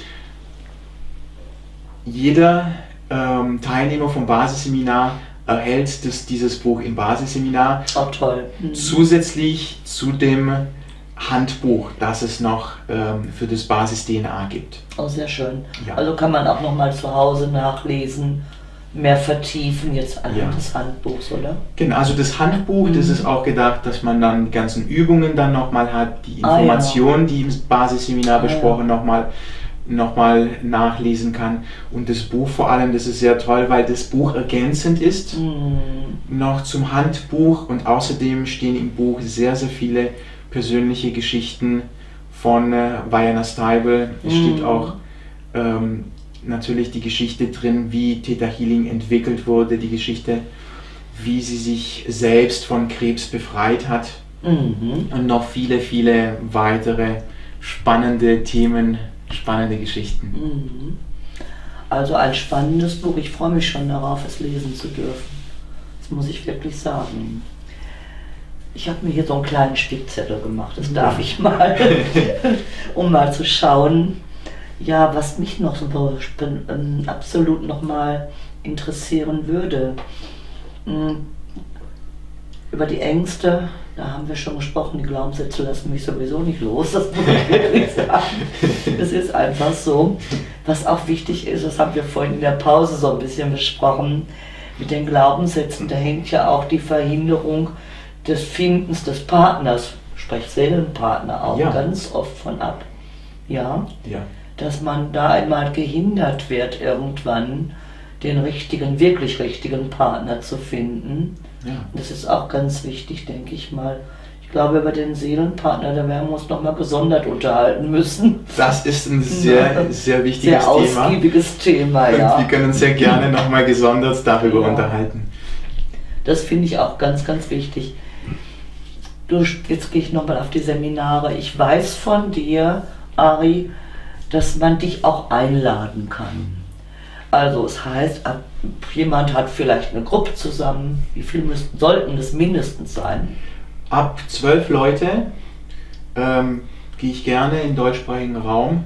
Jeder ähm, Teilnehmer vom Basisseminar erhält das, dieses Buch im Basisseminar. Oh, toll. Mhm. Zusätzlich zu dem Handbuch, das es noch ähm, für das Basis-D N A gibt. Oh, sehr schön. Ja. Also kann man auch nochmal zu Hause nachlesen, mehr vertiefen jetzt anhand ja. des Handbuchs, oder? Genau, also das Handbuch, mhm. das ist auch gedacht, dass man dann die ganzen Übungen dann nochmal hat, die Informationen, ah, ja. die im Basisseminar besprochen, ah, ja. nochmal noch mal nachlesen kann. Und das Buch vor allem, das ist sehr toll, weil das Buch ergänzend ist, mhm. noch zum Handbuch, und außerdem stehen im Buch sehr, sehr viele persönliche Geschichten von äh, Vajana Stibal. Es mm. steht auch ähm, natürlich die Geschichte drin, wie Theta Healing entwickelt wurde, die Geschichte, wie sie sich selbst von Krebs befreit hat mm-hmm. und noch viele, viele weitere spannende Themen, spannende Geschichten. Mm-hmm. Also ein spannendes Buch. Ich freue mich schon darauf, es lesen zu dürfen. Das muss ich wirklich sagen. Ich habe mir hier so einen kleinen Spickzettel gemacht, das darf ich mal, um mal zu schauen, Ja, was mich noch so ähm, absolut nochmal interessieren würde, mh, über die Ängste, da haben wir schon gesprochen, die Glaubenssätze lassen mich sowieso nicht los, das muss ich wirklich sagen. Das ist einfach so. Was auch wichtig ist, das haben wir vorhin in der Pause so ein bisschen besprochen, mit den Glaubenssätzen, da hängt ja auch die Verhinderung des Findens des Partners, sprich Seelenpartner auch, ja, ganz oft von ab. Ja? Ja. Dass man da einmal gehindert wird, irgendwann den richtigen, wirklich richtigen Partner zu finden. Ja. Das ist auch ganz wichtig, denke ich mal. Ich glaube, über den Seelenpartner, da werden wir uns nochmal gesondert unterhalten müssen. Das ist ein sehr, sehr wichtiges sehr Thema. Sehr ausgiebiges Thema, ja. Und wir können uns sehr gerne nochmal gesondert darüber ja. unterhalten. Das finde ich auch ganz, ganz wichtig. Du, jetzt gehe ich nochmal auf die Seminare. Ich weiß von dir, Ari, dass man dich auch einladen kann. Also es heißt, jemand hat vielleicht eine Gruppe zusammen. Wie viele müssten, sollten es mindestens sein? Ab zwölf Leute ähm, gehe ich gerne im deutschsprachigen Raum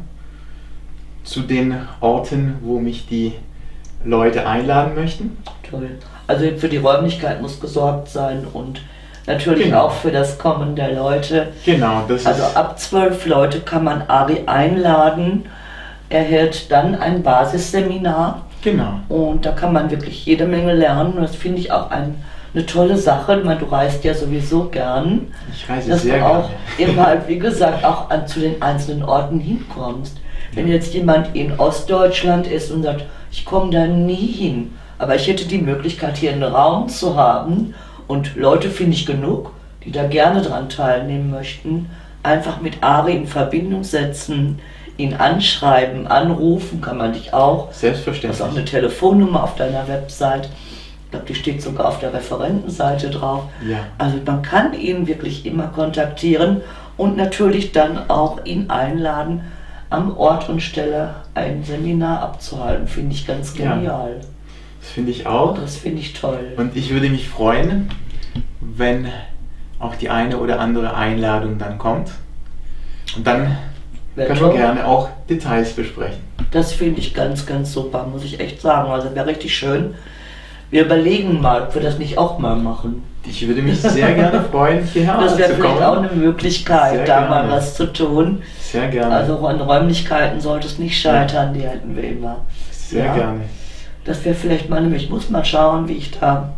zu den Orten, wo mich die Leute einladen möchten. Toll. Also für die Räumlichkeit muss gesorgt sein und natürlich genau. auch für das Kommen der Leute. Genau, das also ist ab zwölf Leute kann man Ari einladen. Er hält dann ein Basisseminar. Genau. Und da kann man wirklich jede Menge lernen. Und das finde ich auch ein, eine tolle Sache. Ich meine, du reist ja sowieso gern. Ich reise dass sehr du auch gerne. immer, wie gesagt, auch an, zu den einzelnen Orten hinkommst. Wenn jetzt jemand in Ostdeutschland ist und sagt, ich komme da nie hin, aber ich hätte die Möglichkeit, hier einen Raum zu haben und Leute finde ich genug, die da gerne dran teilnehmen möchten, einfach mit Ari in Verbindung setzen, ihn anschreiben, anrufen kann man dich auch. Selbstverständlich. Du hast auch eine Telefonnummer auf deiner Website. Ich glaube, die steht sogar auf der Referentenseite drauf. Ja. Also man kann ihn wirklich immer kontaktieren und natürlich dann auch ihn einladen, am Ort und Stelle ein Seminar abzuhalten. Finde ich ganz genial. Ja, das finde ich auch. Das finde ich toll. Und ich würde mich freuen, wenn auch die eine oder andere Einladung dann kommt. Und dann Wär können toll. wir gerne auch Details besprechen. Das finde ich ganz, ganz super, muss ich echt sagen. Also wäre richtig schön. Wir überlegen mal, ob wir das nicht auch mal machen. Ich würde mich sehr gerne freuen, hierher Das wäre zu vielleicht kommen. auch eine Möglichkeit, Sehr da gerne. mal was zu tun. Sehr gerne. Also an Räumlichkeiten sollte es nicht scheitern, die hätten wir immer. Sehr Ja. gerne. Das wäre vielleicht mal, ich muss mal schauen, wie ich da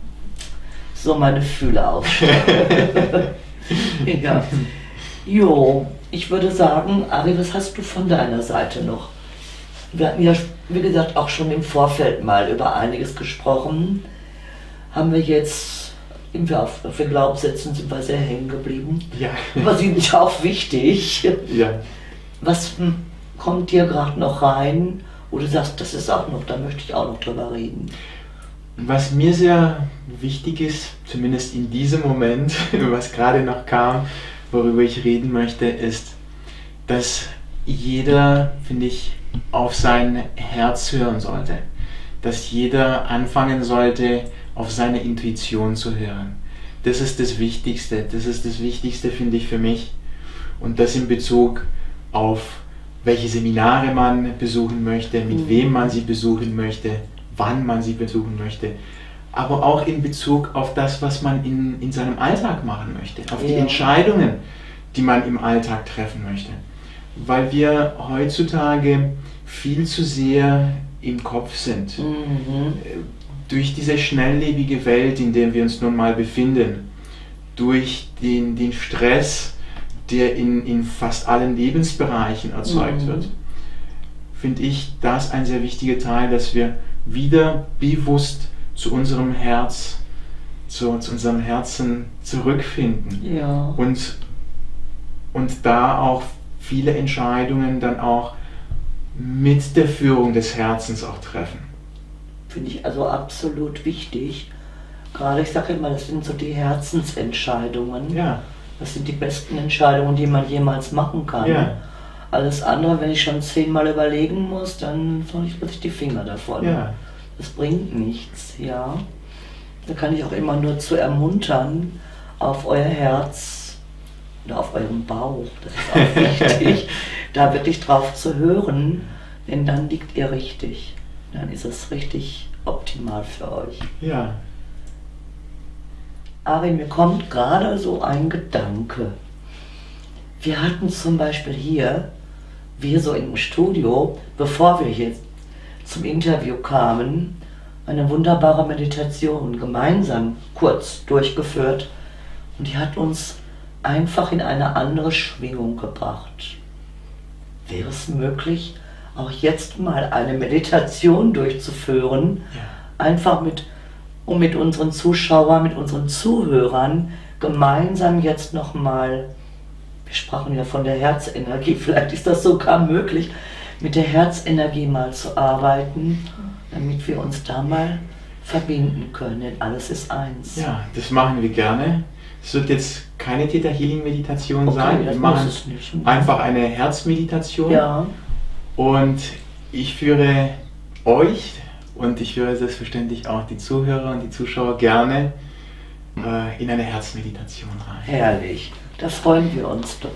so meine Fühler aufstelle. Ja. Jo, ich würde sagen, Ari, was hast du von deiner Seite noch? Wir hatten ja, wie gesagt, auch schon im Vorfeld mal über einiges gesprochen. Haben wir jetzt, sind wir auf, auf den Glaubenssätzen sind wir sehr hängen geblieben. Ja. Aber sie sind auch wichtig. Ja. Was hm, kommt dir gerade noch rein, wo du sagst, das ist auch noch, da möchte ich auch noch drüber reden? Was mir sehr wichtig ist, zumindest in diesem Moment, was gerade noch kam, worüber ich reden möchte, ist, dass jeder, finde ich, auf sein Herz hören sollte. Dass jeder anfangen sollte, auf seine Intuition zu hören. Das ist das Wichtigste. Das ist das Wichtigste, finde ich, für mich. Und das in Bezug auf welche Seminare man besuchen möchte, mit Mhm. wem man sie besuchen möchte, wann man sie besuchen möchte. Aber auch in Bezug auf das, was man in, in seinem Alltag machen möchte. Auf die Ja. Entscheidungen, die man im Alltag treffen möchte. Weil wir heutzutage viel zu sehr im Kopf sind. Mhm. Durch diese schnelllebige Welt, in der wir uns nun mal befinden, durch den, den Stress, der in, in fast allen Lebensbereichen erzeugt Mhm. wird, finde ich das ein sehr wichtiger Teil, dass wir wieder bewusst zu unserem Herz, zu, zu unserem Herzen zurückfinden. Ja. Und, und da auch viele Entscheidungen dann auch mit der Führung des Herzens auch treffen. Finde ich also absolut wichtig. Gerade, ich sage immer, das sind so die Herzensentscheidungen. Ja, Das sind die besten Entscheidungen, die man jemals machen kann. ja, Alles andere, wenn ich schon zehnmal überlegen muss, dann soll ich plötzlich die Finger davon. ja, Das bringt nichts, ja. Da kann ich auch immer nur zu ermuntern, auf euer Herz oder auf euren Bauch, das ist auch wichtig, da wirklich drauf zu hören, denn dann liegt ihr richtig. Dann ist es richtig optimal für euch. Ja. Ari, mir kommt gerade so ein Gedanke. Wir hatten zum Beispiel hier, wir so im Studio, bevor wir hier zum Interview kamen, eine wunderbare Meditation gemeinsam kurz durchgeführt und die hat uns einfach in eine andere Schwingung gebracht. Wäre es möglich, auch jetzt mal eine Meditation durchzuführen, Ja. einfach mit, um mit unseren Zuschauern, mit unseren Zuhörern gemeinsam jetzt nochmal, wir sprachen ja von der Herzenergie, vielleicht ist das sogar möglich, mit der Herzenergie mal zu arbeiten, damit wir uns da mal verbinden können, denn alles ist eins. Ja, das machen wir gerne. Es wird jetzt keine Theta Healing Meditation Okay, sein. das Wir muss machen es nicht. einfach eine Herzmeditation. Ja, Und ich führe euch und ich führe selbstverständlich auch die Zuhörer und die Zuschauer gerne äh, in eine Herzmeditation rein. herrlich. Da freuen wir uns doch.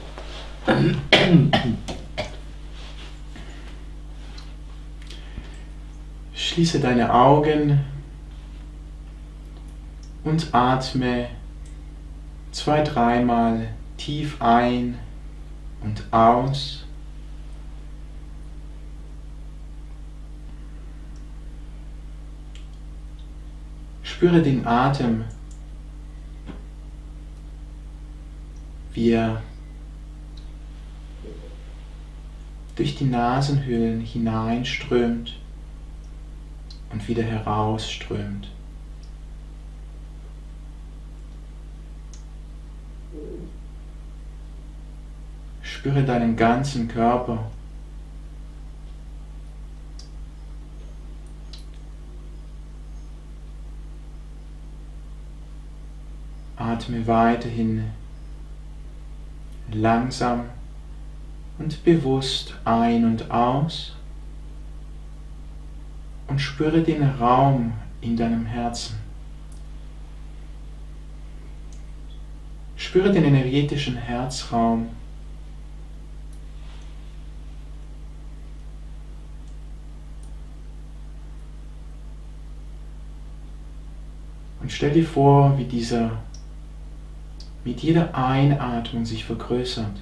Schließe deine Augen und atme zwei, dreimal tief ein und aus. Spüre den Atem, wie er durch die Nasenhöhlen hineinströmt und wieder herausströmt. Spüre deinen ganzen Körper. Atme weiterhin langsam und bewusst ein und aus und spüre den Raum in deinem Herzen. Spüre den energetischen Herzraum. Und stell dir vor, wie dieser mit jeder Einatmung sich vergrößert.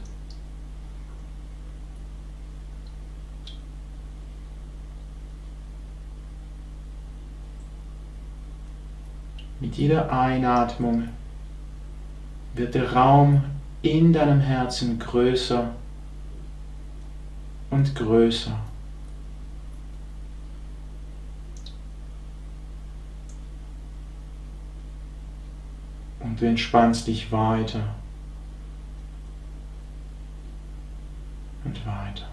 Mit jeder Einatmung wird der Raum in deinem Herzen größer und größer. Und du entspannst dich weiter und weiter.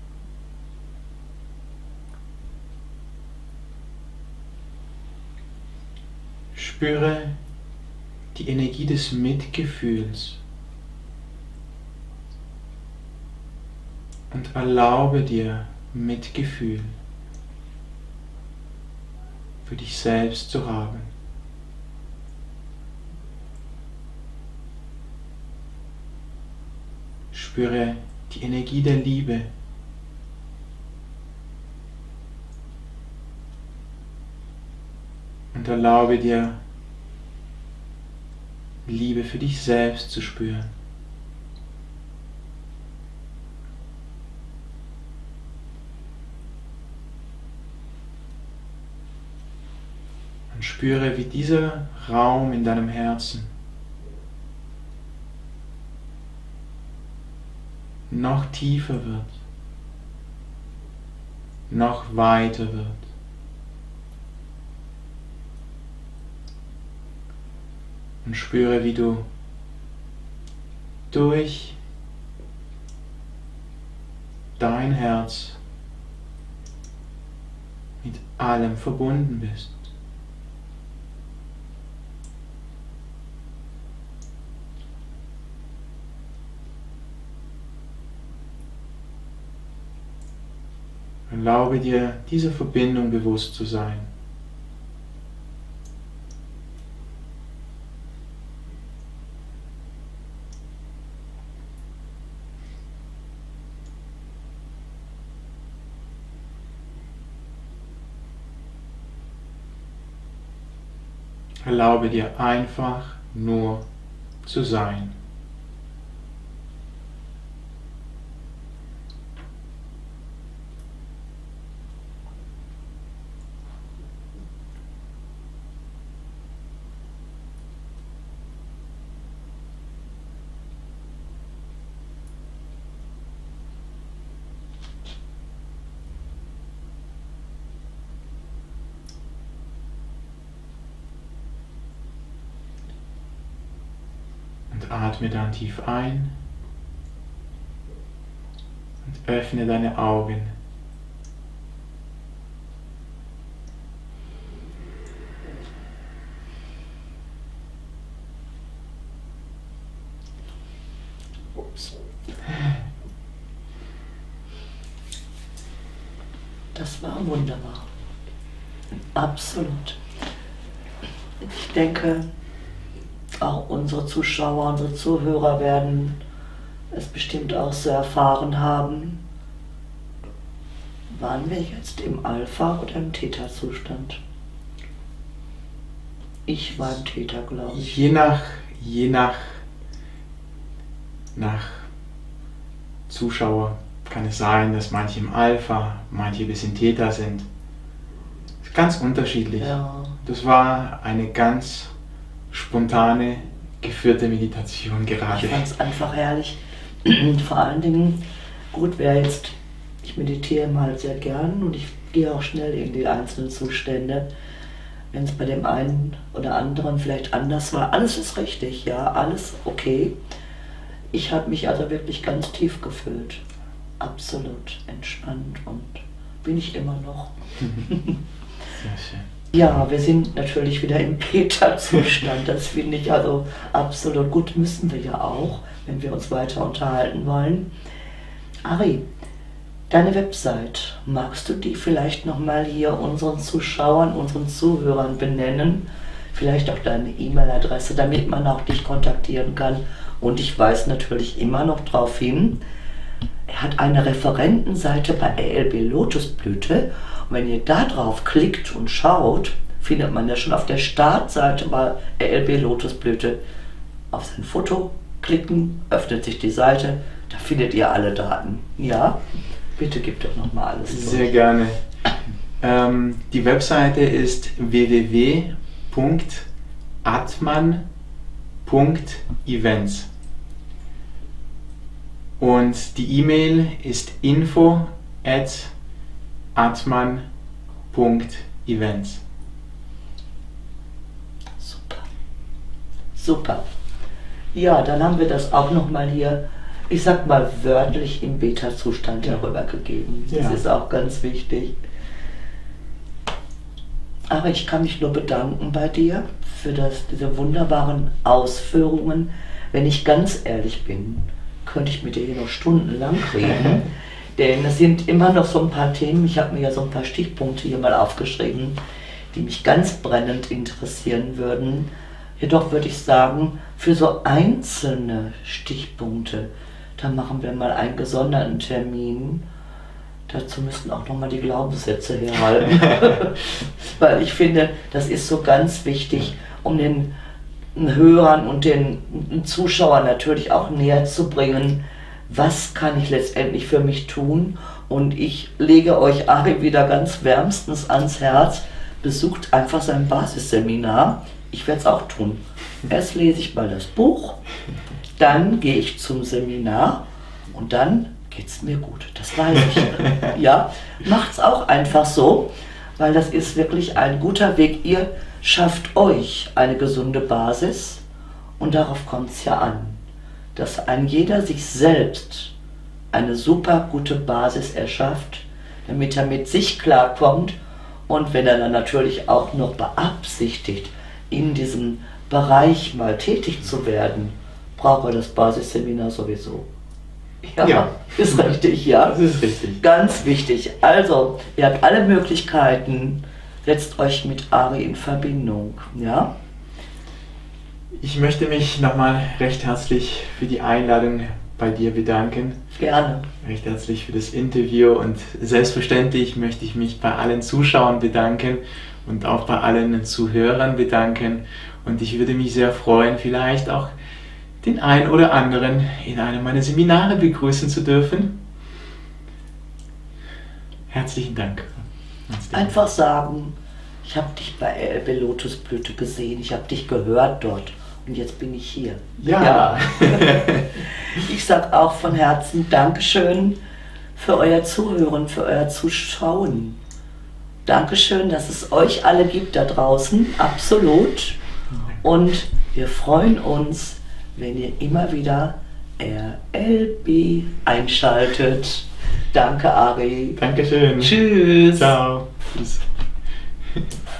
Spüre die Energie des Mitgefühls und erlaube dir Mitgefühl für dich selbst zu haben. Spüre die Energie der Liebe. Und erlaube dir, Liebe für dich selbst zu spüren. Und spüre, wie dieser Raum in deinem Herzen noch tiefer wird, noch weiter wird. Und spüre, wie du durch dein Herz mit allem verbunden bist. Erlaube dir, dieser Verbindung bewusst zu sein. Erlaube dir einfach nur zu sein. Atme dann tief ein und öffne deine Augen. Ups. Das war wunderbar. Absolut. Ich denke, auch unsere Zuschauer, unsere Zuhörer werden es bestimmt auch so erfahren haben. Waren wir jetzt im Alpha- oder im Theta-Zustand? Ich war im Theta, glaube ich. Je nach, je nach, nach Zuschauer kann es sein, dass manche im Alpha, manche bis in Theta sind. Ganz unterschiedlich. Ja. Das war eine ganz spontane, geführte Meditation gerade. Ich fand es einfach herrlich. Vor allen Dingen, gut wäre jetzt, ich meditiere mal sehr gern und ich gehe auch schnell in die einzelnen Zustände. Wenn es bei dem einen oder anderen vielleicht anders war, alles ist richtig, ja, alles okay. Ich habe mich also wirklich ganz tief gefühlt. Absolut entspannt und bin ich immer noch. Sehr schön. Ja, wir sind natürlich wieder im Theta-Zustand, das finde ich also absolut gut, müssen wir ja auch, wenn wir uns weiter unterhalten wollen. Ari, deine Website, magst du die vielleicht nochmal hier unseren Zuschauern, unseren Zuhörern benennen? Vielleicht auch deine E-Mail-Adresse, damit man auch dich kontaktieren kann. Und ich weise natürlich immer noch darauf hin, er hat eine Referentenseite bei R L B Lotusblüte. Und wenn ihr da drauf klickt und schaut, findet man ja schon auf der Startseite bei R L B Lotusblüte. Auf sein Foto klicken, öffnet sich die Seite, da findet ihr alle Daten. Ja, bitte gib doch nochmal alles durch. Sehr gerne. Ähm, die Webseite ist w w w punkt atman punkt events. Und die E-Mail ist info at atman punkt events. Super. Super. Ja, dann haben wir das auch nochmal hier, ich sag mal wörtlich im Beta-Zustand Ja. herübergegeben. Das Ja. ist auch ganz wichtig. Aber ich kann mich nur bedanken bei dir für das, diese wunderbaren Ausführungen. Wenn ich ganz ehrlich bin, könnte ich mit dir hier noch stundenlang reden. Denn es sind immer noch so ein paar Themen, ich habe mir ja so ein paar Stichpunkte hier mal aufgeschrieben, die mich ganz brennend interessieren würden. Jedoch würde ich sagen, für so einzelne Stichpunkte, da machen wir mal einen gesonderten Termin. Dazu müssten auch nochmal die Glaubenssätze herhalten. Weil ich finde, das ist so ganz wichtig, um den Hörern und den Zuschauern natürlich auch näher zu bringen, was kann ich letztendlich für mich tun. Und ich lege euch Ari wieder ganz wärmstens ans Herz, besucht einfach sein Basisseminar. Ich werde es auch tun. Erst lese ich mal das Buch, dann gehe ich zum Seminar und dann geht es mir gut. Das weiß ich. Ja, macht's auch einfach so, weil das ist wirklich ein guter Weg. Ihr schafft euch eine gesunde Basis und darauf kommt es ja an, dass ein jeder sich selbst eine super gute Basis erschafft, damit er mit sich klarkommt und wenn er dann natürlich auch noch beabsichtigt, in diesem Bereich mal tätig zu werden, braucht er das Basisseminar sowieso. Ja, Ja. ist richtig, ja. Das ist richtig. Ganz wichtig. Also, ihr habt alle Möglichkeiten, setzt euch mit Ari in Verbindung, ja? Ich möchte mich nochmal recht herzlich für die Einladung bei dir bedanken. Gerne. Recht herzlich für das Interview und selbstverständlich möchte ich mich bei allen Zuschauern bedanken und auch bei allen Zuhörern bedanken. Und ich würde mich sehr freuen, vielleicht auch den einen oder anderen in einem meiner Seminare begrüßen zu dürfen. Herzlichen Dank. Herzlichen Einfach sagen, ich habe dich bei Elbe Lotusblüte gesehen, ich habe dich gehört dort und jetzt bin ich hier. Ja. ja. Ich sage auch von Herzen Dankeschön für euer Zuhören, für euer Zuschauen. Dankeschön, dass es euch alle gibt da draußen, absolut. Und wir freuen uns, wenn ihr immer wieder R L B einschaltet. Danke, Ari. Dankeschön. Tschüss. Ciao. Tschüss.